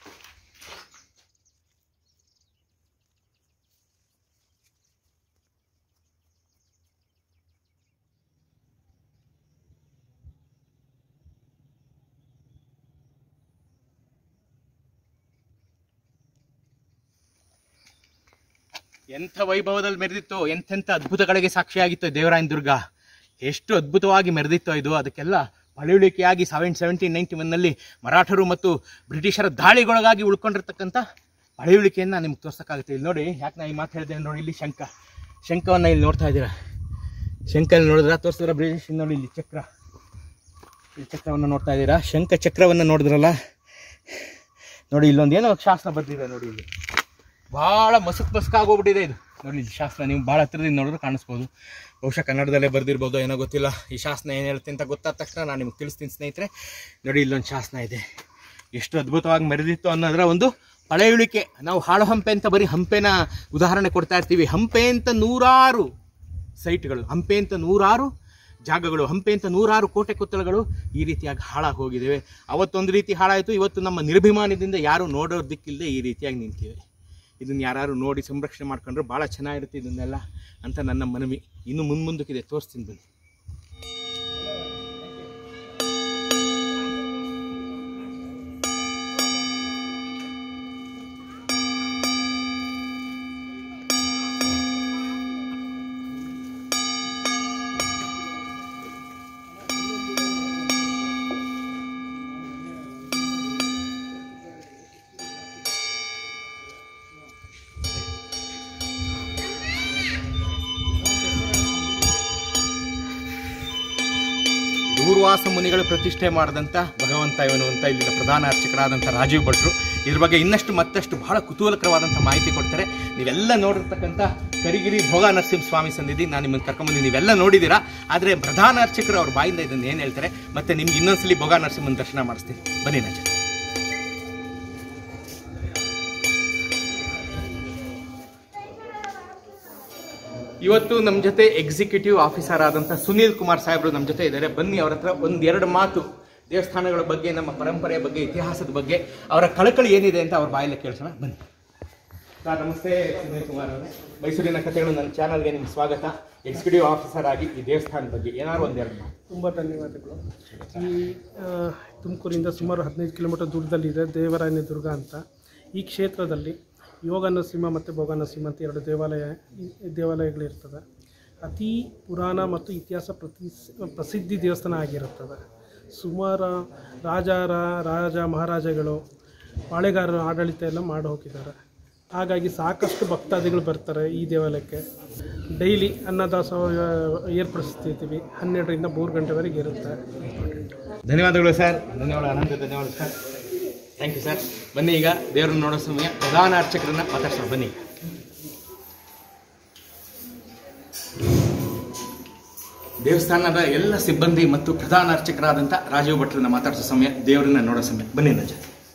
ಎಂಥ ವೈಭವದಲ್ಲಿ ಮೆರೆದಿತ್ತು, ಎಂತೆಂಥ ಅದ್ಭುತಗಳಿಗೆ ಸಾಕ್ಷಿಯಾಗಿತ್ತು ದೇವರಾಯನ ದುರ್ಗ. ಎಷ್ಟು ಅದ್ಭುತವಾಗಿ ಮೆರೆದಿತ್ತು ಇದು. ಅದಕ್ಕೆಲ್ಲ ಪಳೆಯುಳಿಕೆಯಾಗಿ ಸೆವೆನ್ ಸೆವೆಂಟೀನ್ ನೈನ್ಟಿ ಒನ್ನಲ್ಲಿ ಮರಾಠರು ಮತ್ತು ಬ್ರಿಟಿಷರ ದಾಳಿಗೊಳಗಾಗಿ ಉಳ್ಕೊಂಡಿರ್ತಕ್ಕಂಥ ಪಳೆಯುಳಿಕೆಯನ್ನು ನಿಮ್ಗೆ ತೋರ್ಸೋಕ್ಕಾಗುತ್ತೆ. ಇಲ್ಲಿ ನೋಡಿ, ಯಾಕೆ ನಾನು ಈ ಮಾತು ಹೇಳಿದೆ ನೋಡಿ, ಇಲ್ಲಿ ಶಂಖ ಶಂಖವನ್ನು ಇಲ್ಲಿ ನೋಡ್ತಾ ಇದ್ದೀರಾ. ಶಂಖಲ್ಲಿ ನೋಡಿದ್ರ ತೋರಿಸಿದ್ರ ಬ್ರಿಟಿಷ್ ನೋಡಿ, ಇಲ್ಲಿ ಚಕ್ರ, ಇಲ್ಲಿ ಚಕ್ರವನ್ನು ನೋಡ್ತಾ ಇದ್ದೀರಾ. ಶಂಖ ಚಕ್ರವನ್ನು ನೋಡಿದ್ರಲ್ಲ ನೋಡಿ, ಇಲ್ಲೊಂದು ಏನೋ ಶಾಸನ ಬರ್ದಿದೆ ನೋಡಿ. ಇಲ್ಲಿ ಭಾಳ ಮಸಕ್ ಮಸ್ಕಾಗೋಗ್ಬಿಟ್ಟಿದೆ ಇದು ನೋಡಿ. ಇಲ್ಲಿ ಶಾಸನ ನೀವು ಭಾಳ ಹತ್ತಿರದಿಂದ ನೋಡಿದ್ರೆ ಕಾಣಿಸ್ಬೋದು. ಬಹುಶಃ ಕನ್ನಡದಲ್ಲೇ ಬರ್ದಿರ್ಬೋದು, ಏನೋ ಗೊತ್ತಿಲ್ಲ. ಈ ಶಾಸನ ಏನು ಹೇಳುತ್ತೆ ಅಂತ ಗೊತ್ತಾದ ತಕ್ಷಣ ನಾನು ನಿಮ್ಗೆ ತಿಳಿಸ್ತೀನಿ ಸ್ನೇಹಿತರೆ. ನೋಡಿ, ಇಲ್ಲೊಂದು ಶಾಸನ ಇದೆ. ಎಷ್ಟು ಅದ್ಭುತವಾಗಿ ಮೆರೆದಿತ್ತು ಅನ್ನೋದರ ಒಂದು ಪಳೆಯುಳಿಕೆ. ನಾವು ಹಾಳು ಹಂಪೆ ಅಂತ ಬರೀ ಹಂಪೆನ ಉದಾಹರಣೆ ಕೊಡ್ತಾ ಇರ್ತೀವಿ. ಹಂಪೆ ಅಂತ ನೂರಾರು ಸೈಟ್ಗಳು, ಹಂಪೆ ಅಂತ ನೂರಾರು ಜಾಗಗಳು, ಹಂಪೆ ಅಂತ ನೂರಾರು ಕೋಟೆ ಕೊತ್ತಲಗಳು ಈ ರೀತಿಯಾಗಿ ಹಾಳಾಗಿ ಹೋಗಿದ್ದೇವೆ. ಅವತ್ತೊಂದು ರೀತಿ ಹಾಳಾಯಿತು, ಇವತ್ತು ನಮ್ಮ ನಿರ್ಭಿಮಾನದಿಂದ ಯಾರು ನೋಡೋದಕ್ಕಿಲ್ಲದೆ ಈ ರೀತಿಯಾಗಿ ನಿಂತಿವೆ. ಇದನ್ನು ಯಾರು ನೋಡಿ ಸಂರಕ್ಷಣೆ ಮಾಡ್ಕೊಂಡ್ರೆ ಭಾಳ ಚೆನ್ನಾಗಿರುತ್ತೆ ಇದನ್ನೆಲ್ಲ ಅಂತ ನನ್ನ ಮನವಿ. ಇನ್ನು ಮುಂದೆ ಮುಂದಕ್ಕಿದೆ, ತೋರಿಸ್ತೀನಿ ಬನ್ನಿ. ದೂರ್ವಾಸ ಮುನಿಗಳು ಪ್ರತಿಷ್ಠೆ ಮಾಡಿದಂಥ ಭಗವಂತ ಇವನು ಅಂತ ಇಲ್ಲಿನ ಪ್ರಧಾನ ಅರ್ಚಕರಾದಂಥ ರಾಜೀವ್ ಭಟ್ರು ಇದ್ರ ಬಗ್ಗೆ ಇನ್ನಷ್ಟು ಮತ್ತಷ್ಟು ಬಹಳ ಕುತೂಹಲಕರವಾದಂಥ ಮಾಹಿತಿ ಕೊಡ್ತಾರೆ. ನೀವೆಲ್ಲ ನೋಡಿರ್ತಕ್ಕಂಥ ಕರಿಗಿರಿ ಭೋಗ ನರಸಿಂಹ ಸ್ವಾಮಿ ಸನ್ನಿಧಿ ನಾನು ನಿಮ್ಮನ್ನು ಕರ್ಕೊಂಡ್ಬಂದು ನೀವೆಲ್ಲ ನೋಡಿದ್ದೀರಾ. ಆದರೆ ಪ್ರಧಾನ ಅರ್ಚಕರು ಅವ್ರ ಬಾಯಿಂದ ಇದನ್ನು ಏನು ಹೇಳ್ತಾರೆ ಮತ್ತೆ ನಿಮ್ಗೆ ಇನ್ನೊಂದ್ಸಲಿ ಭೋಗ ನರಸಿಂಹನ ದರ್ಶನ ಮಾಡಿಸ್ತೀನಿ. ಬನ್ನಿ ರಾಜ. ಇವತ್ತು ನಮ್ಮ ಜೊತೆ ಎಕ್ಸಿಕ್ಯೂಟಿವ್ ಆಫೀಸರ್ ಆದಂಥ ಸುನೀಲ್ ಕುಮಾರ್ ಸಾಹೇಬರು ನಮ್ಮ ಜೊತೆ ಇದ್ದಾರೆ. ಬನ್ನಿ ಅವ್ರ ಹತ್ರ ಒಂದೆರಡು ಮಾತು ದೇವಸ್ಥಾನಗಳ ಬಗ್ಗೆ, ನಮ್ಮ ಪರಂಪರೆಯ ಬಗ್ಗೆ, ಇತಿಹಾಸದ ಬಗ್ಗೆ, ಅವರ ಕಳಕಳಿ ಏನಿದೆ ಅಂತ ಅವ್ರ ಬಾಯಲ್ಲಿ ಕೇಳಿಸೋಣ. ಬನ್ನಿ ಸರ್. ನಮಸ್ತೆ ಸುನೀಲ್ ಕುಮಾರ್ ಅವರೇ. ಮೈಸೂರಿನ ಕಥೆಗಳು ನನ್ನ ಚಾನಲ್ಗೆ ನಿಮ್ಗೆ ಸ್ವಾಗತ. ಎಕ್ಸಿಕ್ಯೂಟಿವ್ ಆಫೀಸರ್ ಆಗಿ ಈ ದೇವಸ್ಥಾನದ ಬಗ್ಗೆ ಏನಾದ್ರು ಒಂದೆರಡು ಮಾತು. ತುಂಬ ಧನ್ಯವಾದಗಳು. ಈ ತುಮಕೂರಿಂದ ಸುಮಾರು ಹದಿನೈದು ಕಿಲೋಮೀಟರ್ ದೂರದಲ್ಲಿದೆ ದೇವರಾಯನ ದುರ್ಗ ಅಂತ. ಈ ಕ್ಷೇತ್ರದಲ್ಲಿ ಯೋಗ ನರಸಿಂಹ ಮತ್ತು ಭೋಗ ನರಸಿಂಹ ಅಂತ ಎರಡು ದೇವಾಲಯ ದೇವಾಲಯಗಳಿರ್ತದೆ. ಅತಿ ಪುರಾಣ ಮತ್ತು ಇತಿಹಾಸ ಪ್ರತಿ ಪ್ರಸಿದ್ಧಿ ದೇವಸ್ಥಾನ ಆಗಿರುತ್ತದೆ. ಸುಮಾರು ರಾಜರ ರಾಜ ಮಹಾರಾಜಗಳು ಪಾಳೆಗಾರರ ಆಡಳಿತ ಎಲ್ಲ ಮಾಡಿ ಹೋಗಿದ್ದಾರೆ. ಹಾಗಾಗಿ ಸಾಕಷ್ಟು ಭಕ್ತಾದಿಗಳು ಬರ್ತಾರೆ ಈ ದೇವಾಲಯಕ್ಕೆ. ಡೈಲಿ ಅನ್ನದಾಸೋಹ ಏರ್ಪಡಿಸ್ತಿದ್ದೀವಿ. ಹನ್ನೆರಡರಿಂದ ಮೂರು ಗಂಟೆವರೆಗೆ ಇರುತ್ತೆ. ಧನ್ಯವಾದಗಳು ಸರ್. ಧನ್ಯವಾದ ಅನಂತ ಧನ್ಯವಾದ ಸರ್. Thank you sir. ಬನ್ನಿ ಈಗ ದೇವರನ್ನು ನೋಡೋ ಸಮಯ ಪ್ರಧಾನ ಅರ್ಚಕರನ್ನ ಮಾತಾಡ್ಸೋಣ. ಬನ್ನಿ. ದೇವಸ್ಥಾನದ ಎಲ್ಲ ಸಿಬ್ಬಂದಿ ಮತ್ತು ಪ್ರಧಾನ ಅರ್ಚಕರಾದಂಥ ರಾಜೀವ್ ಭಟ್ರನ್ನ ಮಾತಾಡಿಸೋ ಸಮಯ, ದೇವರನ್ನ ನೋಡೋ ಸಮಯ. ಬನ್ನಿ ನಜ.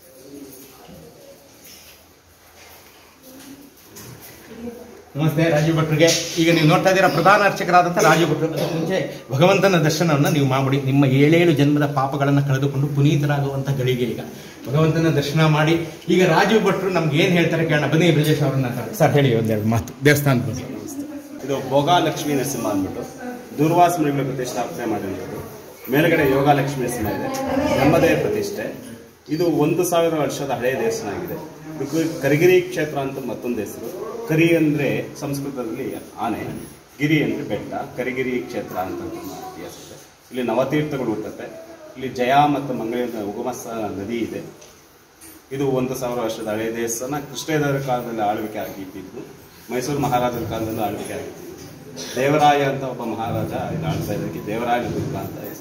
ನಮಸ್ತೆ ರಾಜೀವ್ ಭಟ್ರಿಗೆ. ಈಗ ನೀವು ನೋಡ್ತಾ ಇದ್ದೀರಾ ಪ್ರಧಾನ ಅರ್ಚಕರಾದಂಥ ರಾಜೀವ್ ಭಟ್ರು. ಅದಕ್ಕೆ ಮುಂಚೆ ಭಗವಂತನ ದರ್ಶನವನ್ನು ನೀವು ಮಾಡಿ ನಿಮ್ಮ ಏಳೇಳು ಜನ್ಮದ ಪಾಪಗಳನ್ನು ಕಳೆದುಕೊಂಡು ಪುನೀತರಾಗುವಂಥ ಗಳಿಗೆ ಈಗ ಭಗವಂತನ ದರ್ಶನ ಮಾಡಿ ಈಗ ರಾಜೀವ್ ಭಟ್ರು ನಮ್ಗೆ ಏನು ಹೇಳ್ತಾರೆ ಕೇಳೋಣ. ಬನ್ನಿ ಬ್ರಜೇಶ್ ಅವ್ರನ್ನ ಸರ್ ಹೇಳಿ ಒಂದೆರಡು ಮಾತು ದೇವಸ್ಥಾನದ ಬಗ್ಗೆ. ಇದು ಭೋಗ ಲಕ್ಷ್ಮೀ ನರಸಿಂಹ ಅಂದ್ಬಿಟ್ಟು ದೂರ್ವಾಸ ಮುನಿಗಳ ಪ್ರತಿಷ್ಠಾಪನೆ ಮಾಡಿರೋದು. ಮೇಲುಗಡೆ ಯೋಗ ಲಕ್ಷ್ಮೀ ನರಸಿಂಹ ಇದೆ, ಬ್ರಹ್ಮದೇವ ಪ್ರತಿಷ್ಠೆ. ಇದು ಒಂದು ಸಾವಿರ ವರ್ಷದ ಹಳೆಯ ದೇವಸ್ಥಾನ ಆಗಿದೆ. ಇದಕ್ಕೆ ಕರಿಗಿರಿ ಕ್ಷೇತ್ರ ಅಂತ ಮತ್ತೊಂದು ಹೆಸರು. ಕರಿ ಅಂದರೆ ಸಂಸ್ಕೃತದಲ್ಲಿ ಆನೆ, ಗಿರಿ ಅಂದರೆ ಬೆಟ್ಟ, ಕರಿಗಿರಿ ಕ್ಷೇತ್ರ ಅಂತ ಇತಿಹಾಸ ಇದೆ. ಇಲ್ಲಿ ನವತೀರ್ಥಗಳು ಹುಟ್ಟುತ್ತೆ. ಇಲ್ಲಿ ಜಯ ಮತ್ತು ಮಂಗಳೂರಿನ ಉಗಮಸ ನದಿ ಇದೆ. ಇದು ಒಂದು ಸಾವಿರ ವರ್ಷದ ಹಳೆಯ ದೇವಸ್ಥಾನ. ಕೃಷ್ಣದೇವರ ಕಾಲದಲ್ಲಿ ಆಳ್ವಿಕೆ ಆಗಿದ್ದು, ಮೈಸೂರು ಮಹಾರಾಜರ ಕಾಲದಲ್ಲೂ ಆಳ್ವಿಕೆ ಆಗಿದ್ದು. ದೇವರಾಯ ಅಂತ ಒಬ್ಬ ಮಹಾರಾಜ ಇಲ್ಲಿ ಆಳ್ತಾ ಇದ್ದಕ್ಕೆ ದೇವರಾಯನ ದುರ್ಗ ಅಂತ ಹೆಸರು.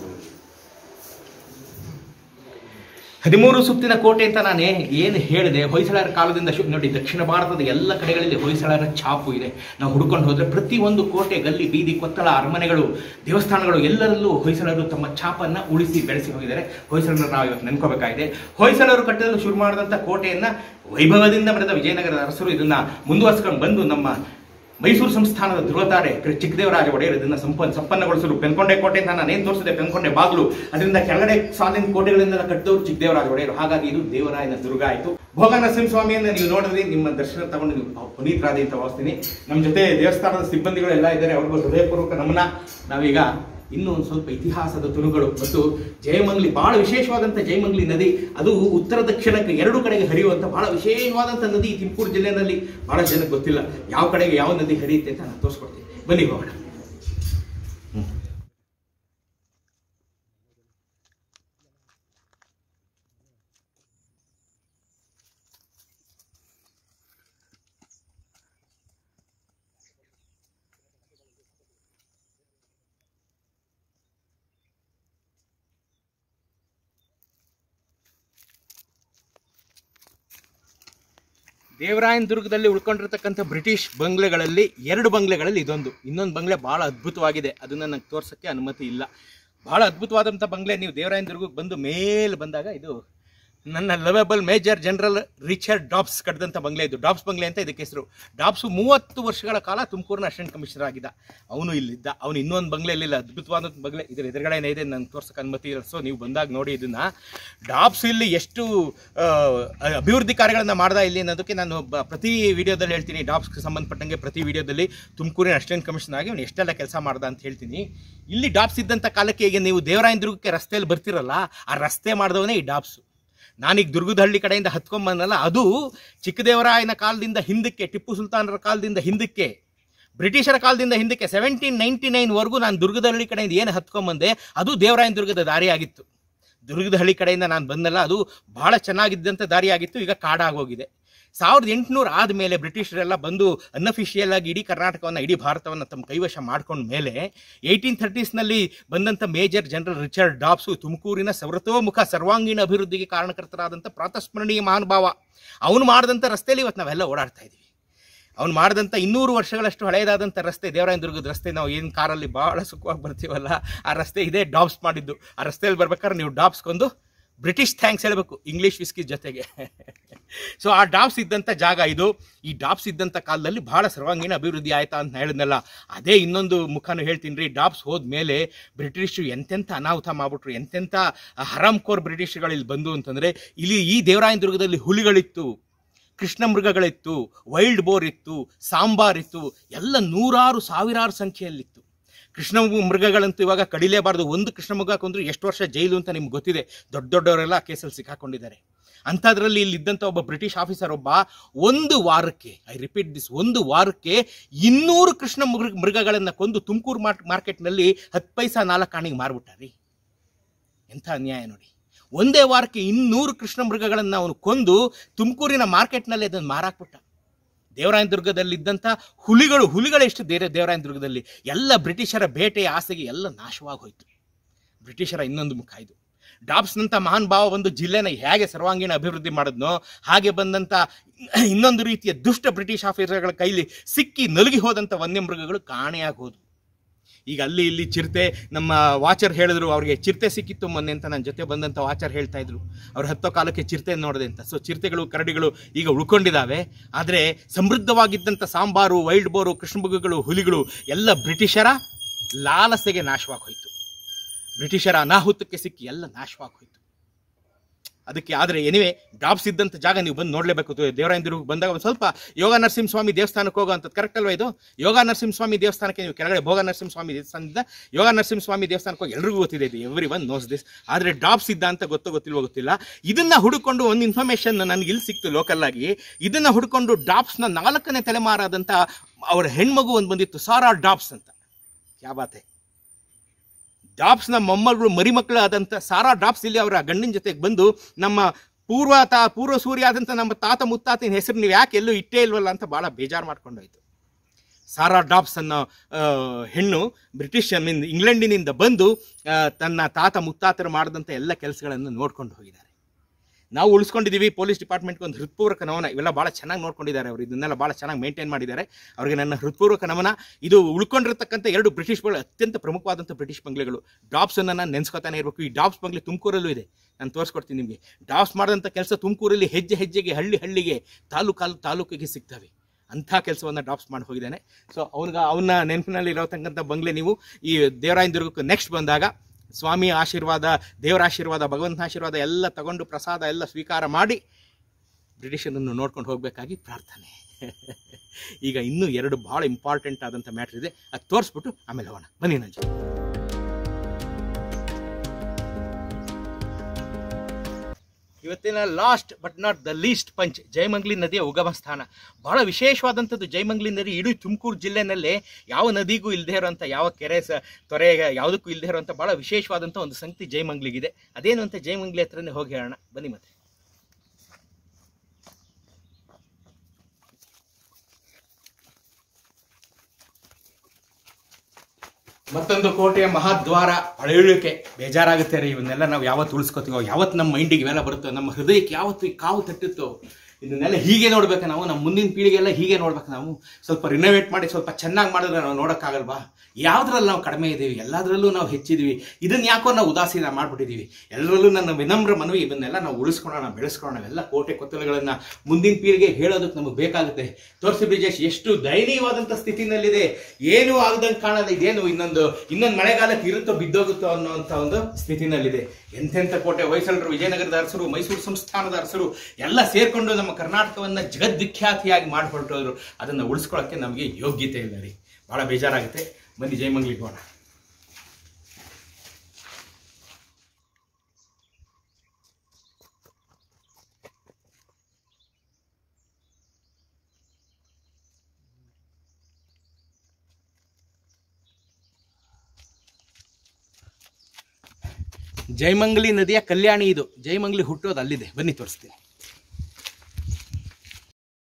ಹದಿಮೂರು ಸುತ್ತಿನ ಕೋಟೆ ಅಂತ ನಾನು ಏನು ಹೇಳಿದೆ. ಹೊಯ್ಸಳರ ಕಾಲದಿಂದ ಶು ನೋಡಿ ದಕ್ಷಿಣ ಭಾರತದ ಎಲ್ಲ ಕಡೆಗಳಲ್ಲಿ ಹೊಯ್ಸಳರ ಛಾಪು ಇದೆ. ನಾವು ಹುಡ್ಕೊಂಡು ಹೋದರೆ ಪ್ರತಿಯೊಂದು ಕೋಟೆ, ಗಲ್ಲಿ, ಬೀದಿ, ಕೊತ್ತಳ, ಅರಮನೆಗಳು, ದೇವಸ್ಥಾನಗಳು ಎಲ್ಲರಲ್ಲೂ ಹೊಯ್ಸಳರು ತಮ್ಮ ಛಾಪನ್ನು ಉಳಿಸಿ ಬೆಳೆಸಿ ಹೋಗಿದ್ದಾರೆ. ಹೊಯ್ಸಳರನ್ನು ನಾವು ಇವತ್ತು ನೆನ್ಕೋಬೇಕಾಗಿದೆ. ಹೊಯ್ಸಳರು ಕಟ್ಟಲು ಶುರು ಮಾಡಿದಂಥ ಕೋಟೆಯನ್ನು ವೈಭವದಿಂದ ಬರೆದ ವಿಜಯನಗರದ ಅರಸರು ಇದನ್ನು ಮುಂದುವರಿಸ್ಕೊಂಡು ಬಂದು ನಮ್ಮ ಮೈಸೂರು ಸಂಸ್ಥಾನದ ಧ್ರುವತಾರೆ ಚಿಕ್ಕದೇವರಾಜ ಒಡೆಯರ್ ಇದನ್ನು ಸಂಪನ್ನ ಸಂಪನ್ನಗೊಳಿಸಲು ಪೆನ್ಕೊಂಡೆ ಕೋಟೆ ಅಂತ ನಾನೇನು ತೋರಿಸಿದೆ, ಪೆನ್ಕೊಂಡೆ ಬಾಗಿಲು, ಅದರಿಂದ ಕೆಳಗಡೆ ಸಾಲಿನ ಕೋಟೆಗಳಿಂದ ಕಟ್ಟಿದವರು ಚಿಕ್ಕದೇವರಾಜ ಒಡೆಯರು. ಹಾಗಾಗಿ ಇದು ದೇವರಾಯನ ದುರ್ಗ ಆಯಿತು. ಭೋಗ ನರಸಿಂಹ ಸ್ವಾಮಿಯನ್ನು ನೀವು ನೋಡಿದ್ರಿ, ನಿಮ್ಮ ದರ್ಶನ ತಗೊಂಡು ನೀವು ಪುನೀತರಾದಿ ಅಂತ ಭಾವಿಸ್ತೀನಿ. ನಮ್ಮ ಜೊತೆ ದೇವಸ್ಥಾನದ ಸಿಬ್ಬಂದಿಗಳು ಎಲ್ಲ ಇದ್ದಾರೆ, ಅವ್ರಿಗೂ ಹೃದಯಪೂರ್ವಕ ನಮನ. ನಾವೀಗ ಇನ್ನೂ ಒಂದು ಸ್ವಲ್ಪ ಇತಿಹಾಸದ ತುಣುಗಳು ಮತ್ತು ಜಯಮಂಗ್ಲಿ, ಬಹಳ ವಿಶೇಷವಾದಂಥ ಜಯಮಂಗ್ಲಿ ನದಿ, ಅದು ಉತ್ತರ ದಕ್ಷಿಣಕ್ಕೆ ಎರಡು ಕಡೆಗೆ ಹರಿಯುವಂಥ ಬಹಳ ವಿಶೇಷವಾದಂಥ ನದಿ. ತುಮಕೂರು ಜಿಲ್ಲೆಯಲ್ಲಿ ಬಹಳ ಜನಕ್ಕೆ ಗೊತ್ತಿಲ್ಲ ಯಾವ ಕಡೆಗೆ ಯಾವ ನದಿ ಹರಿಯುತ್ತೆ ಅಂತ ನಾನು ತೋರಿಸ್ಕೊಡ್ತೀನಿ. ಬನ್ನಿ ಹೋಗೋಣ. ದೇವರಾಯನ ದುರ್ಗದಲ್ಲಿ ಉಳ್ಕೊಂಡಿರ್ತಕ್ಕಂಥ ಬ್ರಿಟಿಷ್ ಬಂಗ್ಲೆಗಳಲ್ಲಿ ಎರಡು ಬಂಗ್ಲೆಗಳಲ್ಲಿ ಇದೊಂದು. ಇನ್ನೊಂದು ಬಂಗ್ಲೆ ಭಾಳ ಅದ್ಭುತವಾಗಿದೆ, ಅದನ್ನು ನಂಗೆ ತೋರ್ಸೋಕ್ಕೆ ಅನುಮತಿ ಇಲ್ಲ. ಭಾಳ ಅದ್ಭುತವಾದಂಥ ಬಂಗ್ಲೆ. ನೀವು ದೇವರಾಯನ ದುರ್ಗಕ್ಕೆ ಬಂದು ಮೇಲೆ ಬಂದಾಗ ಇದು ನನ್ನ lovable major general Richard Dobbs ಕಟ್ಟಿದಂಥ ಬಂಗ್ಲೆ ಇದು. ಡಾಬ್ಸ್ ಬಂಗ್ಲೆ ಅಂತ ಇದಕ್ಕೆ ಹೆಸರು. ಡಾಬ್ಸು ಮೂವತ್ತು ವರ್ಷಗಳ ಕಾಲ ತುಮಕೂರಿನ ಅಸಿಸ್ಟೆಂಟ್ ಕಮಿಷನರ್ ಆಗಿದ್ದ. ಅವನು ಇಲ್ಲಿದ್ದ. ಅವನು ಇನ್ನೊಂದು ಬಂಗ್ಲೆಯಲ್ಲಿಲ್ಲ, ಅದ್ಭುತವಾದಂಥ ಬಂಗ್ಲೆ ಇದರ ಎದುರುಗಡೆನೇ ಇದೆ. ನಂಗೆ ತೋರ್ಸೋಕ್ಕೆ ಅನುಮತಿ ಇಲ್ಲ. ಸೊ ನೀವು ಬಂದಾಗ ನೋಡಿ ಇದನ್ನು. ಡಾಬ್ಸ್ ಇಲ್ಲಿ ಎಷ್ಟು ಅಭಿವೃದ್ಧಿ ಕಾರ್ಯಗಳನ್ನು ಮಾಡ್ದ ಇಲ್ಲಿ ಅನ್ನೋದಕ್ಕೆ ನಾನು ಪ್ರತಿ ವಿಡಿಯೋದಲ್ಲಿ ಹೇಳ್ತೀನಿ. ಡಾಬ್ಸ್ಗೆ ಸಂಬಂಧಪಟ್ಟಂಗೆ ಪ್ರತಿ ವಿಡಿಯೋದಲ್ಲಿ ತುಮಕೂರಿನ ಅಸಿಸ್ಟೆಂಟ್ ಕಮಿಷನರ್ ಆಗಿ ಅವನು ಎಷ್ಟೆಲ್ಲ ಕೆಲಸ ಮಾಡ್ದ ಅಂತ ಹೇಳ್ತೀನಿ. ಇಲ್ಲಿ ಡಾಬ್ಸ್ ಇದ್ದಂಥ ಕಾಲಕ್ಕೆ ಈಗ ನೀವು ದೇವರಾಯನ ದುರ್ಗಕ್ಕೆ ರಸ್ತೆಯಲ್ಲಿ ಬರ್ತಿರಲ್ಲ, ಆ ರಸ್ತೆ ಮಾಡಿದವನೇ ಈ ಡಾಬ್ಸು. ನಾನೀಗ ದುರ್ಗದಹಳ್ಳಿ ಕಡೆಯಿಂದ ಹತ್ಕೊಂಡ್ಬಂದಲ್ಲ, ಅದು ಚಿಕ್ಕದೇವರಾಯನ ಕಾಲದಿಂದ ಹಿಂದಕ್ಕೆ, ಟಿಪ್ಪು ಸುಲ್ತಾನರ ಕಾಲದಿಂದ ಹಿಂದಕ್ಕೆ, ಬ್ರಿಟಿಷರ ಕಾಲದಿಂದ ಹಿಂದಕ್ಕೆ ಸೆವೆಂಟೀನ್ ನೈಂಟಿ ನೈನ್ವರೆಗೂ ನಾನು ದುರ್ಗದಹಳ್ಳಿ ಕಡೆಯಿಂದ ಏನು ಹತ್ಕೊಂಡ್ಬಂದೆ ಅದು ದೇವರಾಯನ ದುರ್ಗದ ದಾರಿಯಾಗಿತ್ತು. ದುರ್ಗದಹಳ್ಳಿ ಕಡೆಯಿಂದ ನಾನು ಬಂದಲ್ಲ, ಅದು ಭಾಳ ಚೆನ್ನಾಗಿದ್ದಂಥ ದಾರಿಯಾಗಿತ್ತು. ಈಗ ಕಾಡಾಗೋಗಿದೆ. ಸಾವಿರದ ಎಂಟುನೂರು ಆದಮೇಲೆ ಬ್ರಿಟಿಷರೆಲ್ಲ ಬಂದು ಅನ್ಅಫಿಷಿಯಲ್ ಆಗಿ ಇಡೀ ಕರ್ನಾಟಕವನ್ನು ಇಡೀ ಭಾರತವನ್ನು ತಮ್ಮ ಕೈವಶ ಮಾಡ್ಕೊಂಡ ಮೇಲೆ ಏಯ್ಟೀನ್ ಥರ್ಟೀಸ್ನಲ್ಲಿ ಬಂದಂಥ ಮೇಜರ್ ಜನರಲ್ ರಿಚರ್ಡ್ ಡಾಬ್ಸು ತುಮಕೂರಿನ ಸರ್ವತೋಮುಖ ಸರ್ವಾಂಗೀಣ ಅಭಿವೃದ್ಧಿಗೆ ಕಾರಣಕರ್ತರಾದಂಥ ಪ್ರಾತಸ್ಮರಣೀಯ ಮಹಾನುಭಾವ. ಅವನು ಮಾಡಿದಂಥ ರಸ್ತೆಯಲ್ಲಿ ಇವತ್ತು ನಾವೆಲ್ಲ ಓಡಾಡ್ತಾ ಇದ್ದೀವಿ. ಅವ್ನು ಮಾಡಿದಂಥ ಇನ್ನೂರು ವರ್ಷಗಳಷ್ಟು ಹಳೆಯದಾದಂಥ ರಸ್ತೆ, ದೇವರಾಯನದುರ್ಗದ ರಸ್ತೆ, ನಾವು ಏನು ಕಾರಲ್ಲಿ ಭಾಳ ಸುಖವಾಗಿ ಬರ್ತೀವಲ್ಲ ಆ ರಸ್ತೆ ಇದೇ ಡಾಬ್ಸ್ ಮಾಡಿದ್ದು. ಆ ರಸ್ತೆಯಲ್ಲಿ ಬರ್ಬೇಕಾದ್ರೆ ನೀವು ಡಾಬ್ಸ್ಗೊಂದು ಬ್ರಿಟಿಷ್ ಥ್ಯಾಂಕ್ಸ್ ಹೇಳಬೇಕು, ಇಂಗ್ಲೀಷ್ ವಿಸ್ಕಿ ಜೊತೆಗೆ. ಸೊ ಆ ಡಾಬ್ಸ್ ಇದ್ದಂಥ ಜಾಗ ಇದು. ಈ ಡಾಬ್ಸ್ ಇದ್ದಂಥ ಕಾಲದಲ್ಲಿ ಭಾಳ ಸರ್ವಾಂಗೀಣ ಅಭಿವೃದ್ಧಿ ಆಯ್ತಾ ಅಂತ ಹೇಳಿದ್ನಲ್ಲ, ಅದೇ ಇನ್ನೊಂದು ಮುಖನೂ ಹೇಳ್ತೀನಿ ರೀ. ಡಾಬ್ಸ್ ಹೋದ್ಮೇಲೆ ಬ್ರಿಟಿಷರು ಎಂತೆಂಥ ಅನಾಹುತ ಮಾಡ್ಬಿಟ್ರು, ಎಂತೆಂಥ ಹರಾಮ್ಕೋರ್ ಬ್ರಿಟಿಷ್ಗಳು ಇಲ್ಲಿ ಬಂದು ಅಂತಂದರೆ, ಇಲ್ಲಿ ಈ ದೇವರಾಯನದುರ್ಗದಲ್ಲಿ ಹುಲಿಗಳಿತ್ತು, ಕೃಷ್ಣ ಮೃಗಗಳಿತ್ತು, ವೈಲ್ಡ್ ಬೋರ್ ಇತ್ತು, ಸಾಂಬಾರ್ ಇತ್ತು, ಎಲ್ಲ ನೂರಾರು ಸಾವಿರಾರು ಸಂಖ್ಯೆಯಲ್ಲಿತ್ತು. ಕೃಷ್ಣ ಮೃಗಗಳಂತೂ ಇವಾಗ ಕಡಿಲೇಬಾರ್ದು. ಒಂದು ಕೃಷ್ಣ ಮೃಗ ಕೊಂದ್ರೆ ಎಷ್ಟು ವರ್ಷ ಜೈಲು ಅಂತ ನಿಮ್ಗೆ ಗೊತ್ತಿದೆ. ದೊಡ್ಡ ದೊಡ್ಡವರೆಲ್ಲ ಆ ಕೇಸಲ್ಲಿ ಸಿಕ್ಕಾಕೊಂಡಿದ್ದಾರೆ. ಅಂಥದ್ರಲ್ಲಿ ಇಲ್ಲಿದ್ದಂಥ ಒಬ್ಬ ಬ್ರಿಟಿಷ್ ಆಫೀಸರ್ ಒಬ್ಬ ಒಂದು ವಾರಕ್ಕೆ, ಐ ರಿಪೀಟ್ ದಿಸ್, ಒಂದು ವಾರಕ್ಕೆ ಇನ್ನೂರು ಕೃಷ್ಣ ಮೃಗ ಮೃಗಗಳನ್ನು ಕೊಂದು ತುಮಕೂರು ಮಾರ್ಕ್ ಮಾರ್ಕೆಟ್ನಲ್ಲಿ ಹತ್ತು ಪೈಸಾ ನಾಲ್ಕು ಆಣಿಗೆ ಮಾರ್ಬಿಟ್ಟಾರಿ. ಎಂಥ ಅನ್ಯಾಯ ನೋಡಿ. ಒಂದೇ ವಾರಕ್ಕೆ ಇನ್ನೂರು ಕೃಷ್ಣ ಮೃಗಗಳನ್ನು ಅವನು ಕೊಂದು ತುಮಕೂರಿನ ಮಾರ್ಕೆಟ್ನಲ್ಲಿ ಅದನ್ನು ಮಾರಾಕ್ಬಿಟ್ಟ. ದೇವರಾಯನದುರ್ಗದಲ್ಲಿದ್ದಂಥ ಹುಲಿಗಳು ಹುಲಿಗಳೆಷ್ಟು ದೇರ ದೇವರಾಯನದುರ್ಗದಲ್ಲಿ ಎಲ್ಲ ಬ್ರಿಟಿಷರ ಬೇಟೆಯ ಆಸೆಗೆ ಎಲ್ಲ ನಾಶವಾಗಿ ಹೋಯಿತು. ಬ್ರಿಟಿಷರ ಇನ್ನೊಂದು ಮುಖ ಇದು. ಡಾಬ್ಸ್ನಂಥ ಮಹಾನ್ ಭಾವ ಒಂದು ಜಿಲ್ಲೆನ ಹೇಗೆ ಸರ್ವಾಂಗೀಣ ಅಭಿವೃದ್ಧಿ ಮಾಡಿದ್ನೋ ಹಾಗೆ ಬಂದಂಥ ಇನ್ನೊಂದು ರೀತಿಯ ದುಷ್ಟ ಬ್ರಿಟಿಷ್ ಆಫೀಸರ್ಗಳ ಕೈಲಿ ಸಿಕ್ಕಿ ನಲುಗಿ ಹೋದಂಥ ವನ್ಯಮೃಗಗಳು ಕಾಣೆಯಾಗಿ ಹೋದವು. ಈಗ ಅಲ್ಲಿ ಇಲ್ಲಿ ಚಿರತೆ, ನಮ್ಮ ವಾಚರ್ ಹೇಳಿದ್ರು ಅವ್ರಿಗೆ ಚಿರತೆ ಸಿಕ್ಕಿತ್ತು ಮೊನ್ನೆ ಅಂತ. ನನ್ನ ಜೊತೆ ಬಂದಂಥ ವಾಚರ್ ಹೇಳ್ತಾ ಇದ್ರು, ಅವ್ರು ಹತ್ತೋ ಕಾಲಕ್ಕೆ ಚಿರತೆ ನೋಡಿದೆ ಅಂತ. ಸೊ ಚಿರತೆಗಳು ಕರಡಿಗಳು ಈಗ ಉಳ್ಕೊಂಡಿದ್ದಾವೆ. ಆದರೆ ಸಮೃದ್ಧವಾಗಿದ್ದಂಥ ಸಾಂಬಾರು, ವೈಲ್ಡ್ ಬೋರು, ಕೃಷ್ಣಮೃಗಗಳು, ಹುಲಿಗಳು ಎಲ್ಲ ಬ್ರಿಟಿಷರ ಲಾಲಸೆಗೆ ನಾಶವಾಗಿ ಹೋಯಿತು. ಬ್ರಿಟಿಷರ ಅನಾಹುತಕ್ಕೆ ಸಿಕ್ಕಿ ಎಲ್ಲ ನಾಶವಾಗಿ ಹೋಯಿತು. ಅದಕ್ಕೆ ಆದರೆ ಎನಿವೆ ಡಾಬ್ಸ್ ಇದ್ದಂಥ ಜಾಗ ನೀವು ಬಂದು ನೋಡಲೇಬೇಕು. ದೇವರಾಯನದುರ್ಗಕ್ಕೆ ಬಂದಾಗ ಒಂದು ಸ್ವಲ್ಪ ಯೋಗ ನರಸಿಂಹಸ್ವಾಮಿ ದೇವಸ್ಥಾನಕ್ಕೆ ಹೋಗೋವಂಥದ್ದು ಕರೆಕ್ಟ್ ಅಲ್ವಾ ಇದು? ಯೋಗ ನರಸಿಂಹಸ್ವಾಮಿ ದೇವಸ್ಥಾನಕ್ಕೆ ನೀವು ಕೆಳಗಡೆ ಭೋಗ ನರಸಿಂಹಸ್ವಾಮಿ ದೇವಸ್ಥಾನದಿಂದ ಯೋಗ ನರಸಿಂಹಸ್ವಾಮಿ ದೇವಸ್ಥಾನಕ್ಕೆ ಹೋಗಿ ಎಲ್ರಿಗೂ ಗೊತ್ತಿದೆ ಇದು, ಎವ್ರಿ ಒನ್ ನೋಸ್ ದಿಸ್. ಆದರೆ ಡಾಬ್ಸ್ ಇದ್ದ ಅಂತ ಗೊತ್ತೋ ಗೊತ್ತಿಲ್ವೋ ಗೊತ್ತಿಲ್ಲ. ಇದನ್ನು ಹುಡುಕೊಂಡು ಒಂದು ಇನ್ಫಾರ್ಮೇಷನ್ ನನಗೆ ಇಲ್ಲಿ ಸಿಕ್ತು ಲೋಕಲ್ ಆಗಿ. ಇದನ್ನು ಹುಡುಕೊಂಡು ಡಾಬ್ಸ್ನ ನಾಲ್ಕನೇ ತಲೆಮಾರಾದಂಥ ಅವರ ಹೆಣ್ಮಗು ಒಂದು ಬಂದಿತ್ತು, ಸಾರಾ ಡಾಬ್ಸ್ ಅಂತ. ಕ್ಯಾ ಬಾತೆ. ಡಾಬ್ಸ್ನ ಮೊಮ್ಮಗಳು ಮರಿಮಕ್ಕಳು ಆದಂಥ ಸಾರಾ ಡಾಬ್ಸ್ ಇಲ್ಲಿ ಅವರ ಗಂಡಿನ ಜೊತೆಗೆ ಬಂದು ನಮ್ಮ ಪೂರ್ವ ತಾ ಪೂರ್ವ ಸೂರ್ಯ ಆದಂಥ ನಮ್ಮ ತಾತ ಮುತ್ತಾತಿನ ಹೆಸರು ನೀವು ಯಾಕೆ ಎಲ್ಲೂ ಇಟ್ಟೇ ಇಲ್ವಲ್ಲ ಅಂತ ಭಾಳ ಬೇಜಾರು ಮಾಡ್ಕೊಂಡೋಯ್ತು. ಸಾರಾ ಡಾಬ್ಸ್ ಅನ್ನೋ ಹೆಣ್ಣು ಬ್ರಿಟಿಷ್ ಮೀನ್ ಇಂಗ್ಲೆಂಡಿನಿಂದ ಬಂದು ತನ್ನ ತಾತ ಮುತ್ತಾತರು ಮಾಡಿದಂಥ ಎಲ್ಲ ಕೆಲಸಗಳನ್ನು ನೋಡ್ಕೊಂಡು ಹೋಗಿದ್ದಾರೆ. ನಾವು ಉಳಿಸ್ಕೊಂಡಿದ್ದೀವಿ. ಪೊಲೀಸ್ ಡಿಪಾರ್ಟ್ಮೆಂಟ್ಗೆ ಒಂದು ಹೃತ್ಪೂರ್ವಕ ನಮನ. ಇವೆಲ್ಲ ಭಾಳ ಚೆನ್ನಾಗಿ ನೋಡ್ಕೊಂಡಿದ್ದಾರೆ ಅವರು, ಇದನ್ನೆಲ್ಲ ಭಾಳ ಚೆನ್ನಾಗಿ ಮೇಂಟೈನ್ ಮಾಡಿದ್ದಾರೆ. ಅವರಿಗೆ ನನ್ನ ಹೃತ್ಪೂರ್ವಕ ನಮನ. ಇದು ಉಳ್ಕೊಂಡಿರ್ತಕ್ಕಂಥ ಎರಡು ಬ್ರಿಟಿಷ್ಗಳು ಅತ್ಯಂತ ಪ್ರಮುಖವಾದಂಥ ಬ್ರಿಟಿಷ್ ಬಂಗ್ಲೆಗಳು. ಡಾಬ್ಸನ್ನು ನಾನು ನೆನೆಸ್ಕೊತಾನೆ ಇರಬೇಕು. ಈ ಡಾಬ್ಸ್ ಬಂಗ್ಲೆ ತುಮಕೂರಲ್ಲೂ ಇದೆ, ನಾನು ತೋರಿಸ್ಕೊಡ್ತೀನಿ ನಿಮಗೆ. ಡಾಬ್ಸ್ ಮಾಡಿದಂಥ ಕೆಲಸ ತುಮಕೂರಲ್ಲಿ ಹೆಜ್ಜೆ ಹೆಜ್ಜೆಗೆ, ಹಳ್ಳಿ ಹಳ್ಳಿಗೆ, ತಾಲೂಕು ತಾಲೂಕಿಗೆ ಸಿಗ್ತವೆ. ಅಂಥ ಕೆಲಸವನ್ನು ಡಾಬ್ಸ್ ಮಾಡಿ ಹೋಗಿದ್ದಾನೆ. ಸೊ ಅವ್ನಿಗೆ ಅವನ್ನ ನೆನಪಿನಲ್ಲಿ ಇರೋತಕ್ಕಂಥ ಬಂಗ್ಲೆ ನೀವು ಈ ದೇವರಾಯನದುರ್ಗಕ್ಕೆ ನೆಕ್ಸ್ಟ್ ಬಂದಾಗ ಸ್ವಾಮಿ ಆಶೀರ್ವಾದ, ದೇವರ ಆಶೀರ್ವಾದ, ಭಗವಂತನ ಆಶೀರ್ವಾದ ಎಲ್ಲ ತಗೊಂಡು ಪ್ರಸಾದ ಎಲ್ಲ ಸ್ವೀಕಾರ ಮಾಡಿ ಬ್ರಿಟಿಷರನ್ನು ನೋಡ್ಕೊಂಡು ಹೋಗಬೇಕಾಗಿ ಪ್ರಾರ್ಥನೆ. ಈಗ ಇನ್ನೂ ಎರಡು ಭಾಳ ಇಂಪಾರ್ಟೆಂಟ್ ಆದಂಥ ಮ್ಯಾಟ್ರ್ ಇದೆ, ಅದು ತೋರಿಸ್ಬಿಟ್ಟು ಆಮೇಲೆ ಹೋಗೋಣ. ಬನ್ನಿ ನನ್ನ ಜೊತೆ. ಇವತ್ತಿನ last but not the least punch, Jayamangali ನದಿಯ ಉಗಮ ಸ್ಥಾನ. ಬಹಳ ವಿಶೇಷವಾದಂಥದ್ದು ಜಯಮಂಗ್ಲಿ ನದಿ. ಇಡೀ ತುಮಕೂರು ಜಿಲ್ಲೆನಲ್ಲೇ ಯಾವ ನದಿಗೂ ಇಲ್ಲದೆ ಇರೋಂಥ, ಯಾವ ಕೆರೆ ಸ ತೊರೆ ಯಾವುದಕ್ಕೂ ಇಲ್ಲದೆ ಇರೋಂಥ ಭಾಳ ವಿಶೇಷವಾದಂಥ ಒಂದು ಸಂಗತಿ ಜಯಮಂಗ್ಲಿಗಿದೆ. ಅದೇನು ಅಂತ ಜಯಮಂಗ್ಲಿ ಹತ್ರನೇ ಹೋಗಿ ಹೇಳೋಣ ಬನ್ನಿ. ಮತ್ತೆ ಮತ್ತೊಂದು ಕೋಟೆಯ ಮಹಾದ್ವಾರ, ಅಳೆಯುಳಿಕೆ. ಬೇಜಾರಾಗುತ್ತೆ ರೀ, ಇವನ್ನೆಲ್ಲ ನಾವು ಯಾವತ್ತು ಉಳಿಸ್ಕೊತೀವೋ, ಯಾವತ್ತು ನಮ್ಮ ಮೈಂಡಿಗೆ ಇವೆಲ್ಲ ಬರುತ್ತೋ, ನಮ್ಮ ಹೃದಯಕ್ಕೆ ಯಾವತ್ತು ಈ ಕಾವು ತಟ್ಟುತ್ತೋ, ಇದನ್ನೆಲ್ಲ ಹೀಗೆ ನೋಡ್ಬೇಕು ನಾವು. ನಮ್ಮ ಮುಂದಿನ ಪೀಳಿಗೆಲ್ಲ ಹೀಗೆ ನೋಡ್ಬೇಕು ನಾವು. ಸ್ವಲ್ಪ ರಿನೋವೇಟ್ ಮಾಡಿ ಸ್ವಲ್ಪ ಚೆನ್ನಾಗಿ ಮಾಡಿದ್ರೆ ನಾವು ನೋಡೋಕ್ಕಾಗಲ್ವಾ? ಯಾವುದ್ರಲ್ಲಿ ನಾವು ಕಡಿಮೆ ಇದ್ದೀವಿ, ಎಲ್ಲದರಲ್ಲೂ ನಾವು ಹೆಚ್ಚಿದ್ದೀವಿ. ಇದನ್ನು ಯಾಕೋ ನಾವು ಉದಾಸೀನ ಮಾಡಿಬಿಟ್ಟಿದ್ದೀವಿ. ಎಲ್ಲರಲ್ಲೂ ನನ್ನ ವಿನಮ್ರ ಮನವಿ, ಇವನ್ನೆಲ್ಲ ನಾವು ಉಳಿಸ್ಕೊಳ್ಳೋಣ, ಬೆಳೆಸ್ಕೊಳ್ಳೋಣ. ಎಲ್ಲ ಕೋಟೆ ಕೊತ್ತಲುಗಳನ್ನು ಮುಂದಿನ ಪೀಳಿಗೆ ಹೇಳೋದಕ್ಕೆ ನಮಗೆ ಬೇಕಾಗುತ್ತೆ. ತೋರಿಸಿ ಬ್ರಿಜೇಶ್ ಎಷ್ಟು ದಯನೀಯವಾದಂಥ ಸ್ಥಿತಿನಲ್ಲಿದೆ, ಏನೂ ಆಗದಂಗೆ ಕಾಣಲ್ಲ. ಇದೇನು ಇನ್ನೊಂದು ಇನ್ನೊಂದು ಮಳೆಗಾಲಕ್ಕೆ ಇರುತ್ತೋ ಬಿದ್ದೋಗುತ್ತೋ ಅನ್ನೋಂಥ ಒಂದು ಸ್ಥಿತಿನಲ್ಲಿದೆ. ಎಂತೆಂಥ ಕೋಟೆ, ಹೊಯ್ಸಳರು, ವಿಜಯನಗರದ ಅರಸರು, ಮೈಸೂರು ಸಂಸ್ಥಾನದ ಅರಸರು ಎಲ್ಲ ಸೇರ್ಕೊಂಡು ನಮ್ಮ ಕರ್ನಾಟಕವನ್ನು ಜಗದ್ವಿಖ್ಯಾತಿಯಾಗಿ ಮಾಡಿಕೊಟ್ಟೋದ್ರು. ಅದನ್ನು ಉಳಿಸ್ಕೊಳ್ಳೋಕ್ಕೆ ನಮಗೆ ಯೋಗ್ಯತೆ ಇಲ್ಲ ರೀ. ಭಾಳ ಬೇಜಾರಾಗುತ್ತೆ. ಬನ್ನಿ ಜಯಮಂಗ್ಲಿಗೆ ಹೋಗೋಣ. ಜಯಮಂಗ್ಲಿ ನದಿಯ ಕಲ್ಯಾಣಿ ಇದು. ಜಯಮಂಗ್ಲಿ ಹುಟ್ಟೋದು ಅಲ್ಲಿದೆ, ಬನ್ನಿ ತೋರಿಸ್ತೀನಿ.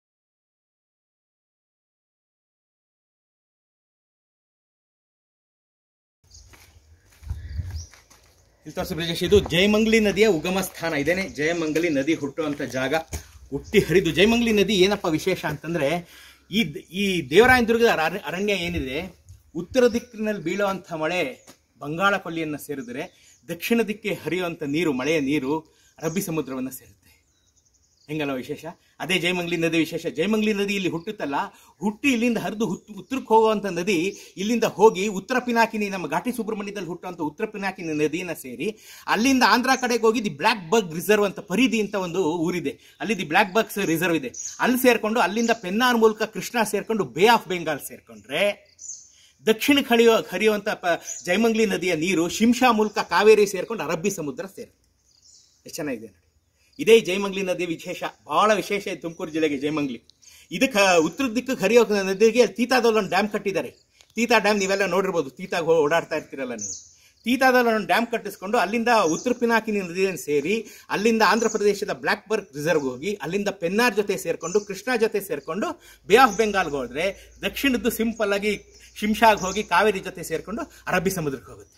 ಇಲ್ಲಿ ತೋರಿಸಿ ಬ್ರಿಜೇಶ್, ಇದು ಜಯಮಂಗ್ಲಿ ನದಿಯ ಉಗಮ ಸ್ಥಾನ. ಇದೇನೆ ಜಯಮಂಗ್ಲಿ ನದಿ ಹುಟ್ಟುವಂಥ ಜಾಗ. ಹುಟ್ಟಿ ಹರಿದು ಜಯಮಂಗ್ಲಿ ನದಿ ಏನಪ್ಪ ವಿಶೇಷ ಅಂತಂದರೆ, ಈ ಈ ದೇವರಾಯನದುರ್ಗದ ಅರಣ್ಯ ಏನಿದೆ, ಉತ್ತರ ದಿಕ್ಕಿನಲ್ಲಿ ಬೀಳುವಂಥ ಮಳೆ ಬಂಗಾಳ ಕೊಲ್ಲಿಯನ್ನು ಸೇರಿದರೆ ದಕ್ಷಿಣ ದಿಕ್ಕೆ ಹರಿಯುವಂಥ ನೀರು, ಮಳೆಯ ನೀರು ಅರಬ್ಬಿ ಸಮುದ್ರವನ್ನು ಸೇರುತ್ತೆ. ಹೆಂಗಲ್ಲ ವಿಶೇಷ? ಅದೇ ಜಯಮಂಗ್ಲಿ ನದಿ ವಿಶೇಷ. ಜಯಮಂಗ್ಲಿ ನದಿ ಇಲ್ಲಿ ಹುಟ್ಟುತ್ತಲ್ಲ, ಹುಟ್ಟಿ ಇಲ್ಲಿಂದ ಹರಿದು ಉತ್ತರಕ್ಕೆ ಹೋಗುವಂಥ ನದಿ ಇಲ್ಲಿಂದ ಹೋಗಿ ಉತ್ತರ ಪಿನಾಕಿನಿ, ನಮ್ಮ ಘಾಟಿ ಸುಬ್ರಹ್ಮಣ್ಯದಲ್ಲಿ ಹುಟ್ಟುವಂಥ ಉತ್ತರ ಪಿನಾಕಿನಿ ನದಿಯನ್ನು ಸೇರಿ ಅಲ್ಲಿಂದ ಆಂಧ್ರ ಕಡೆಗೆ ಹೋಗಿ ದಿ ಬ್ಲ್ಯಾಕ್ ಬಗ್ ರಿಸರ್ವ್ ಅಂತ ಪರಿಧಿ ಅಂತ ಒಂದು ಊರಿದೆ, ಅಲ್ಲಿ ದಿ ಬ್ಲ್ಯಾಕ್ ಬಗ್ಸ್ ರಿಸರ್ವ್ ಇದೆ. ಅಲ್ಲಿ ಸೇರ್ಕೊಂಡು ಅಲ್ಲಿಂದ ಪೆನ್ನಾರ್ ಮೂಲಕ ಕೃಷ್ಣ ಸೇರ್ಕೊಂಡು ಬೇ ಆಫ್ ಬೆಂಗಾಲ್ ಸೇರ್ಕೊಂಡ್ರೆ ದಕ್ಷಿಣಕ್ಕೆ ಹರಿಯೋ ಹರಿಯುವಂಥ ಪ ಜಯಮಂಗ್ಲಿ ನದಿಯ ನೀರು ಶಿಂಷಾ ಮೂಲಕ ಕಾವೇರಿ ಸೇರ್ಕೊಂಡು ಅರಬ್ಬಿ ಸಮುದ್ರ ಸೇರುತ್ತೆ. ಎಷ್ಟು ಚೆನ್ನಾಗಿದೆ ನೋಡಿ. ಇದೇ ಜಯಮಂಗ್ಲಿ ನದಿ ವಿಶೇಷ, ಬಹಳ ವಿಶೇಷ ಇದೆ ತುಮಕೂರು ಜಿಲ್ಲೆಗೆ ಜಯಮಂಗ್ಲಿ. ಇದಕ್ಕೆ ಉತ್ತರ ದಿಕ್ಕಕ್ಕೆ ಹರಿಯೋ ನದಿಗೆ ತೀತಾದಲ್ಲಿ ಒಂದು ಡ್ಯಾಮ್ ಕಟ್ಟಿದ್ದಾರೆ. ತೀತಾ ಡ್ಯಾಮ್ ನೀವೆಲ್ಲ ನೋಡಿರ್ಬೋದು, ತೀತಾಗ ಓಡಾಡ್ತಾ ಇರ್ತೀರಲ್ಲ ನೀವು. ತೀತಾದಲ್ಲಿ ಒಂದು ಡ್ಯಾಮ್ ಕಟ್ಟಿಸ್ಕೊಂಡು ಅಲ್ಲಿಂದ ಉತ್ತರ ಪಿನಾಕಿನಿ ನದಿಯನ್ನು ಸೇರಿ ಅಲ್ಲಿಂದ ಆಂಧ್ರ ಪ್ರದೇಶದ ಬ್ಲ್ಯಾಕ್ ಬರ್ಗ್ ರಿಸರ್ವ್ಗೆ ಹೋಗಿ ಅಲ್ಲಿಂದ ಪೆನ್ನಾರ್ ಜೊತೆ ಸೇರಿಕೊಂಡು ಕೃಷ್ಣ ಜೊತೆ ಸೇರಿಕೊಂಡು ಬೇ ಆಫ್ ಬೆಂಗಾಲ್ಗೆ ಹೋದರೆ ದಕ್ಷಿಣದ್ದು ಸಿಂಪಲ್ ಆಗಿ ಶಿಂಷಾಗೆ ಹೋಗಿ ಕಾವೇರಿ ಜೊತೆ ಸೇರಿಕೊಂಡು ಅರಬ್ಬಿ ಸಮುದ್ರಕ್ಕೆ ಹೋಗುತ್ತೆ.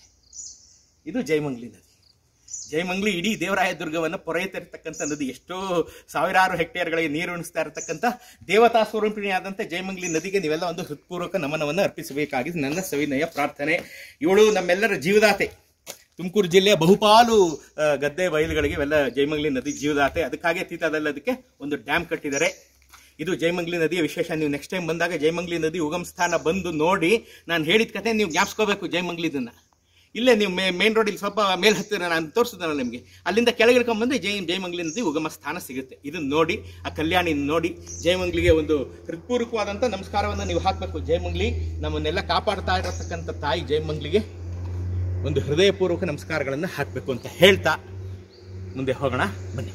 ಇದು ಜಯಮಂಗ್ಲಿ ನದಿ. ಜಯಮಂಗ್ಲಿ ಇಡೀ ದೇವರಾಯದುರ್ಗವನ್ನು ಪೊರೆಯುತ್ತಿರತಕ್ಕಂಥ ನದಿ. ಎಷ್ಟೋ ಸಾವಿರಾರು ಹೆಕ್ಟೇರ್ಗಳಿಗೆ ನೀರು ಉಣಿಸ್ತಾ ಇರತಕ್ಕಂಥ ದೇವತಾ ಸ್ವರೂಪಿಣಿಯಾದಂಥ ಜಯಮಂಗ್ಲಿ ನದಿಗೆ ನೀವೆಲ್ಲ ಒಂದು ಹೃತ್ಪೂರ್ವಕ ನಮನವನ್ನು ಅರ್ಪಿಸಬೇಕಾಗಿ ನನ್ನ ಸವಿನಯ ಪ್ರಾರ್ಥನೆ. ಇವಳು ನಮ್ಮೆಲ್ಲರ ಜೀವದಾತೆ. ತುಮಕೂರು ಜಿಲ್ಲೆಯ ಬಹುಪಾಲು ಗದ್ದೆ ಬಯಲುಗಳಿಗೆ ಇವೆಲ್ಲ ಜಯಮಂಗ್ಲಿ ನದಿ ಜೀವದಾತೆ. ಅದಕ್ಕಾಗಿ ತೀತಾದಲ್ಲಿ ಅದಕ್ಕೆ ಒಂದು ಡ್ಯಾಮ್ ಕಟ್ಟಿದ್ದಾರೆ. ಇದು ಜಯಮಂಗ್ಲಿ ನದಿಯ ವಿಶೇಷ. ನೀವು ನೆಕ್ಸ್ಟ್ ಟೈಮ್ ಬಂದಾಗ ಜಯಮಂಗ್ಲಿ ನದಿ ಉಗಮ ಸ್ಥಾನ ಬಂದು ನೋಡಿ, ನಾನು ಹೇಳಿದ ಕತೆ ನೀವು ಜ್ಞಾಪಿಸ್ಕೋಬೇಕು. ಜಯಮಂಗ್ಲಿದನ್ನ ಇಲ್ಲೇ ನೀವು ಮೇ ಮೇನ್ ರೋಡಿಗೆ ಸ್ವಲ್ಪ ಮೇಲೆ ಹತ್ತಿರ ನಾನು ತೋರಿಸಿದ್ನಲ್ಲ ನಿಮಗೆ, ಅಲ್ಲಿಂದ ಕೆಳಗೆ ಇಳ್ಕೊಂಡ್ಬಂದು ಜೈ ಜಯಮಂಗ್ಲಿ ನದಿ ಉಗಮ ಸ್ಥಾನ ಸಿಗುತ್ತೆ. ಇದನ್ನು ನೋಡಿ, ಆ ಕಲ್ಯಾಣಿ ನೋಡಿ, ಜಯಮಂಗ್ಲಿಗೆ ಒಂದು ಹೃತ್ಪೂರ್ವಕವಾದಂಥ ನಮಸ್ಕಾರವನ್ನು ನೀವು ಹಾಕಬೇಕು. ಜಯಮಂಗ್ಲಿ ನಮ್ಮನ್ನೆಲ್ಲ ಕಾಪಾಡ್ತಾ ಇರತಕ್ಕಂಥ ತಾಯಿ ಜಯಮಂಗ್ಲಿಗೆ ಒಂದು ಹೃದಯಪೂರ್ವಕ ನಮಸ್ಕಾರಗಳನ್ನು ಹಾಕಬೇಕು ಅಂತ ಹೇಳ್ತಾ ಮುಂದೆ ಹೋಗೋಣ ಬನ್ನಿ.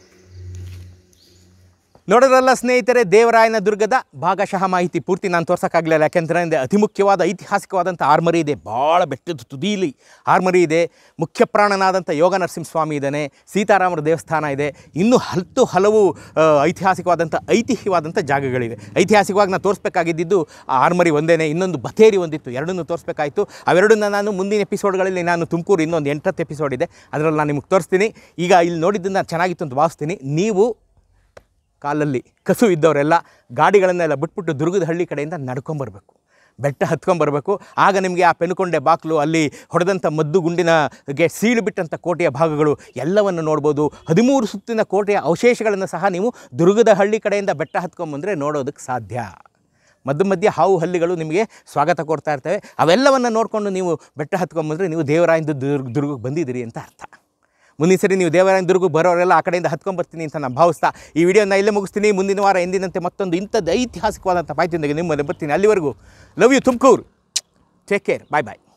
ನೋಡೋದ್ರಲ್ಲ ಸ್ನೇಹಿತರೆ, ದೇವರಾಯನ ದುರ್ಗದ ಭಾಗಶಃ ಮಾಹಿತಿ ಪೂರ್ತಿ ನಾನು ತೋರ್ಸೋಕ್ಕಾಗಲಿಲ್ಲ. ಯಾಕೆಂದರೆ ಅತಿ ಮುಖ್ಯವಾದ ಐತಿಹಾಸಿಕವಾದಂಥ ಆರ್ಮರಿ ಇದೆ. ಭಾಳ ಬೆಟ್ಟದ ತುದೀಲಿ ಆರ್ಮರಿ ಇದೆ. ಮುಖ್ಯ ಪ್ರಾಣನಾದಂಥ ಯೋಗ ನರಸಿಂಹಸ್ವಾಮಿ ಇದ್ದಾನೆ. ಸೀತಾರಾಮರ ದೇವಸ್ಥಾನ ಇದೆ. ಇನ್ನೂ ಹತ್ತು ಹಲವು ಐತಿಹಾಸಿಕವಾದಂಥ ಐತಿಹ್ಯವಾದಂಥ ಜಾಗಗಳಿವೆ. ಐತಿಹಾಸಿಕವಾಗಿ ನಾನು ತೋರಿಸ್ಬೇಕಾಗಿದ್ದು ಆ ಆರ್ಮರಿ ಒಂದೇ. ಇನ್ನೊಂದು ಬಥೇರಿ ಒಂದಿತ್ತು, ಎರಡನ್ನೂ ತೋರಿಸ್ಬೇಕಾಯಿತು. ಅವೆರಡನ್ನ ನಾನು ಮುಂದಿನ ಎಪಿಸೋಡ್ಗಳಲ್ಲಿ, ನಾನು ತುಮಕೂರು ಇನ್ನೊಂದು ಎಂಟತ್ತು ಎಪಿಸೋಡ್ ಇದೆ, ಅದರಲ್ಲಿ ನಾನು ನಿಮಗೆ ತೋರಿಸ್ತೀನಿ. ಈಗ ಇಲ್ಲಿ ನೋಡಿದ್ದನ್ನು ಚೆನ್ನಾಗಿತ್ತು ಅಂತ ಭಾವಿಸ್ತೀನಿ. ನೀವು ಕಾಲಲ್ಲಿ ಕಸು ಇದ್ದವರೆಲ್ಲ ಗಾಡಿಗಳನ್ನೆಲ್ಲ ಬಿಟ್ಬಿಟ್ಟು ದುರ್ಗದ ಹಳ್ಳಿ ಕಡೆಯಿಂದ ನಡ್ಕೊಂಬರ್ಬೇಕು, ಬೆಟ್ಟ ಹತ್ಕೊಂಬರ್ಬೇಕು. ಆಗ ನಿಮಗೆ ಆ ಪೆನುಕೊಂಡೆ ಬಾಕ್ಲು, ಅಲ್ಲಿ ಹೊಡೆದಂಥ ಮದ್ದು ಗುಂಡಿನಗೆ ಸೀಳು ಬಿಟ್ಟಂಥ ಕೋಟೆಯ ಭಾಗಗಳು ಎಲ್ಲವನ್ನು ನೋಡ್ಬೋದು. ಹದಿಮೂರು ಸುತ್ತಿನ ಕೋಟೆಯ ಅವಶೇಷಗಳನ್ನು ಸಹ ನೀವು ದುರ್ಗದ ಹಳ್ಳಿ ಕಡೆಯಿಂದ ಬೆಟ್ಟ ಹತ್ಕೊಂಬಂದರೆ ನೋಡೋದಕ್ಕೆ ಸಾಧ್ಯ. ಮಧ್ಯ ಮಧ್ಯೆ ಹಾವು ಹಲ್ಲಿಗಳು ನಿಮಗೆ ಸ್ವಾಗತ ಕೊಡ್ತಾ ಇರ್ತವೆ. ಅವೆಲ್ಲವನ್ನು ನೋಡಿಕೊಂಡು ನೀವು ಬೆಟ್ಟ ಹತ್ಕೊಂಬಂದರೆ ನೀವು ದೇವರಾಯನ ದುರ್ಗ ದುರ್ಗಕ್ಕೆ ಬಂದಿದ್ದೀರಿ ಅಂತ ಅರ್ಥ. ಮುಂದಿನ ಸರಿ ನೀವು ದೇವರಾಯನ ದುರ್ಗಕ್ಕೆ ಬರೋರೆಲ್ಲ ಆ ಕಡೆಯಿಂದ ಹತ್ಕೊಂಡ್ಬರ್ತೀನಿ ಅಂತ ನಾನು ಭಾವಿಸ್ತಾ ಈ ವಿಡಿಯೋನ ಇಲ್ಲೇ ಮುಗಿಸ್ತೀನಿ. ಮುಂದಿನ ವಾರ ಎಂದಿನಂತೆ ಮತ್ತೊಂದು ಇಂಥದ್ದು ಐತಿಹಾಸಿಕವಾದಂಥ ಮಾಹಿತಿಯೊಂದಿಗೆ ನಿಮ್ಮಲ್ಲಿ ಬರ್ತೀನಿ. ಅಲ್ಲಿವರೆಗೂ love you Tumakuru. Take care. Bye bye.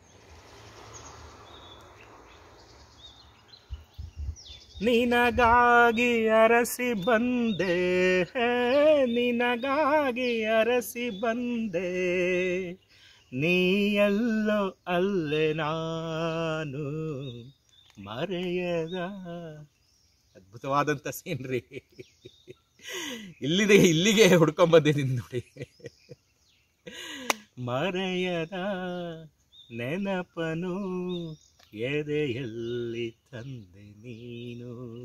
ನಿನಗಾಗಿ ಅರಸಿ ಬಂದೆ, ನಿನಗಾಗಿ ಅರಸಿ ಬಂದೆ, ನೀಯಲ್ಲೋ ಅಲ್ಲೇ ನಾನು ಮರೆಯದ. ಅದ್ಭುತವಾದಂಥ ಸೀನ್ರಿ. ಇಲ್ಲಿದೆ, ಇಲ್ಲಿಗೆ ಹುಡ್ಕೊಂಬಂದಿದ್ದೀನಿ ನೋಡಿ. ಮರೆಯದ ನೆನಪನು ಎದೆಯಲ್ಲಿ ತಂದೆ ನೀನು.